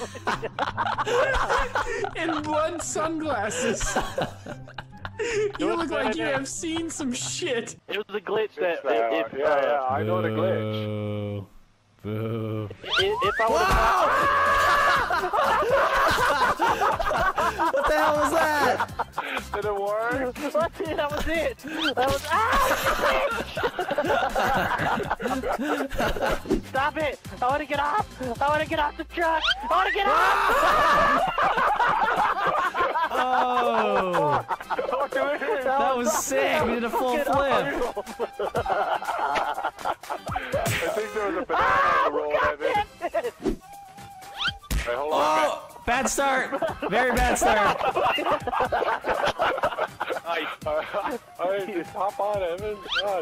and blood sunglasses. You look like you have seen some shit. It was a glitch that Uh, if, if, yeah, uh, yeah, I know the glitch. Boo. Boo. if, if I would have. What the hell was that? Did it work? That's it, that was it. That was ah! Stop it! I want to get off. I want to get off the truck. I want to get off. Oh, that was sick. We did a full flip. I think there was a banana on the roll. I think. Hey, hold on. Oh, bad start. Very bad start. Alright, just hop on, Evan. God,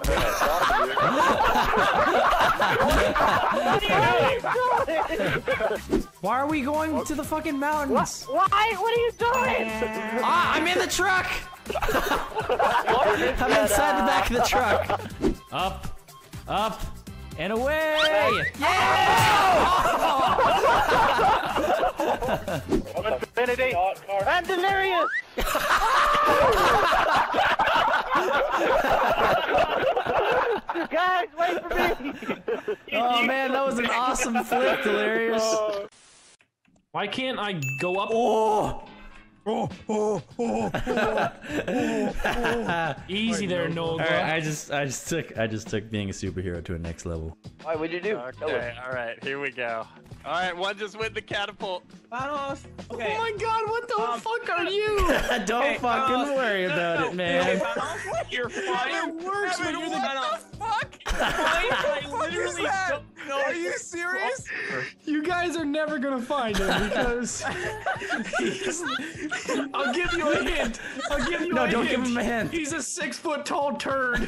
Why are we going to the fucking mountains? Why? What are you doing? Ah, I'm in the truck. I'm inside the back of the truck. Up, up, and away! Yeah! Infinity! I'm delirious! Guys, wait for me! Oh man, that was an awesome flip, Delirious. Why can't I go up? Oh! Oh, oh, oh, oh, oh. Easy there, Nola. All right, I just, I just took, I just took being a superhero to a next level. Why? What'd you do? Okay, alright, here we go. Alright, one just went the catapult. Vanos. Okay. Oh my god, what the Um, fuck are you? Don't Hey, fucking uh, worry about it, man. You're fine. It works, but you're the. Fuck! I literally don't know. Are you serious? You guys are never gonna find him because he's. I'll give you a hint. I'll give you No, a don't hint. give him a hint. He's a six foot tall turd.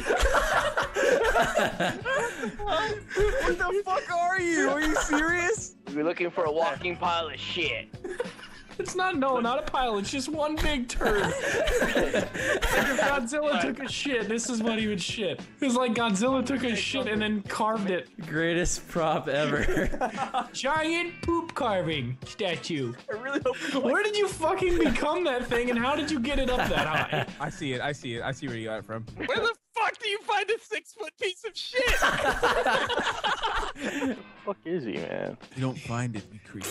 What the fuck are you? Are you serious? We're looking for a walking pile of shit. It's not no, not a pile. It's just one big turd. If Godzilla took a shit, this is what he would shit. It's like Godzilla took a shit and then carved it. Greatest prop ever. Giant poop carving statue. I really hope you Where did you fucking become that thing and how did you get it up that high? I see it. I see it. I see where you got it from. Where the fuck do you find a six foot piece of shit? Where the fuck is he, man? You don't find it, you creep.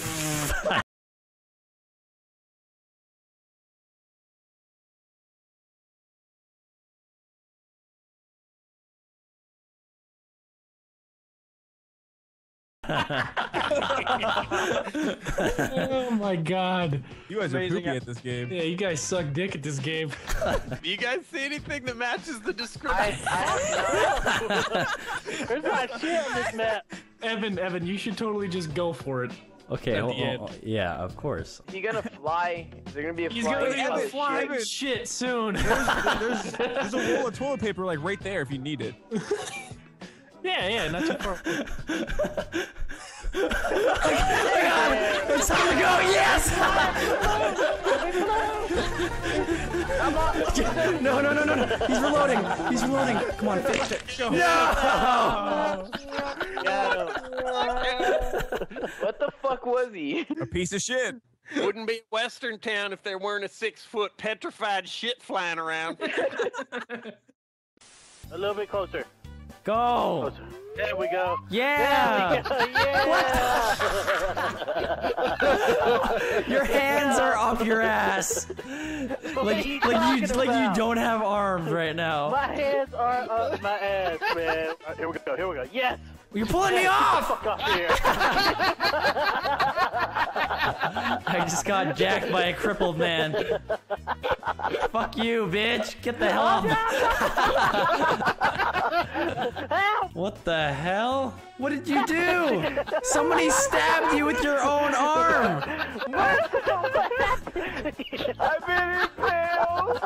Oh my god. You guys are Amazing. poopy at this game. Yeah, you guys suck dick at this game. Do you guys see anything that matches the description? There's not shit on this map. Evan, Evan, you should totally just go for it. Okay, At oh, the end. oh, oh, yeah, of course. Is he gonna fly? Is there gonna be a He's fly? gonna be Evan, a flying Evan. shit soon. There's, there's, there's a roll of toilet paper like right there if you need it. Yeah, yeah, not too far. It's time to go! Yes! No, no, no, no, no! He's reloading! He's reloading! Come on, finish it! No! What the fuck was he? A piece of shit. Wouldn't be a western town if there weren't a six-foot petrified shit flying around. A little bit closer. Go! Closer. There we go. Yeah! There we go. Yeah! Your hands are up your ass! Like, you like you, talking like you about? don't have arms right now. My hands are up my ass, man. All right, here we go. Here we go. Yes. You're pulling me Yes, off! Get the fuck off here. I just got jacked by a crippled man. Fuck you, bitch! Get the hell off! What the hell? What did you do? Somebody stabbed you with your own arm! I've been impaled!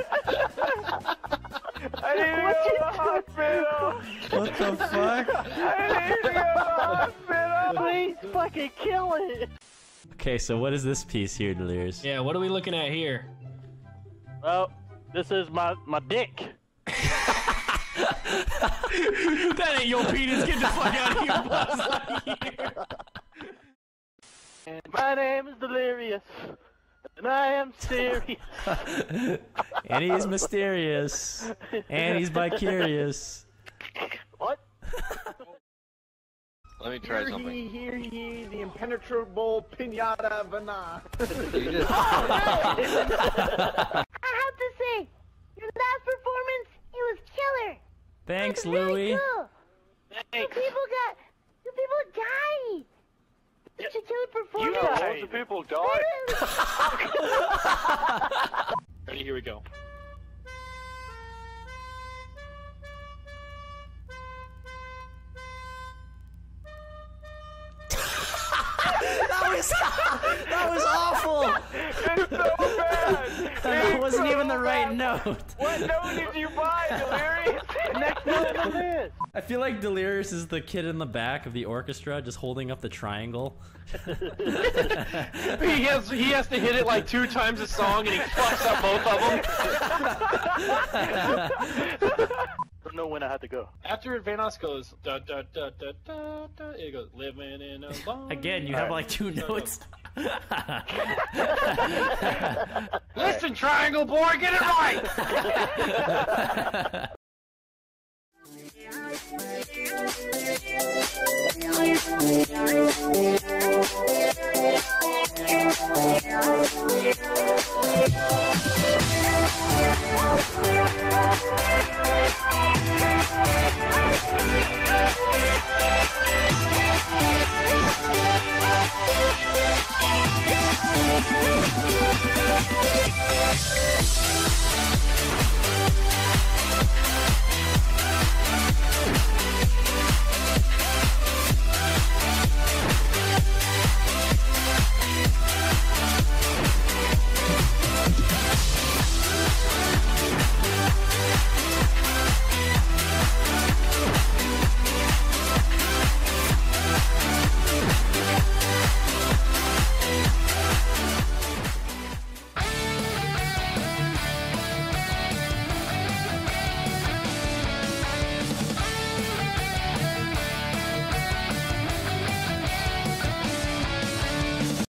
I need to go to the hospital! What the fuck? I need to go to the hospital! Please fucking kill it. Okay, so what is this piece here, Delirious? Yeah, what are we looking at here? Well, this is my my dick. That ain't your penis. Get the fuck out of here, Buzz Lightyear. My name is Delirious, and I am serious. And he's mysterious. And he's vicarious. What? Let me try Hear something. ye, hear ye, the impenetrable pinata vana. You just... I have to say, your last performance, it was killer. Thanks, It was really Louie. Cool. Two people got, two people died. Such a killer performance. You died. Lots of people died. Ready? Here we go. That was that was awful. It's so bad. That wasn't even the right note. What note did you buy, Delirious? Next one on this. I feel like Delirious is the kid in the back of the orchestra, just holding up the triangle. He has he has to hit it like two times a song, and he fucks up both of them. I don't know when I have to go. After Vanos goes da da da da da da, it goes living in a barn. Again, you have like two notes. Listen, Triangle Boy, get it right.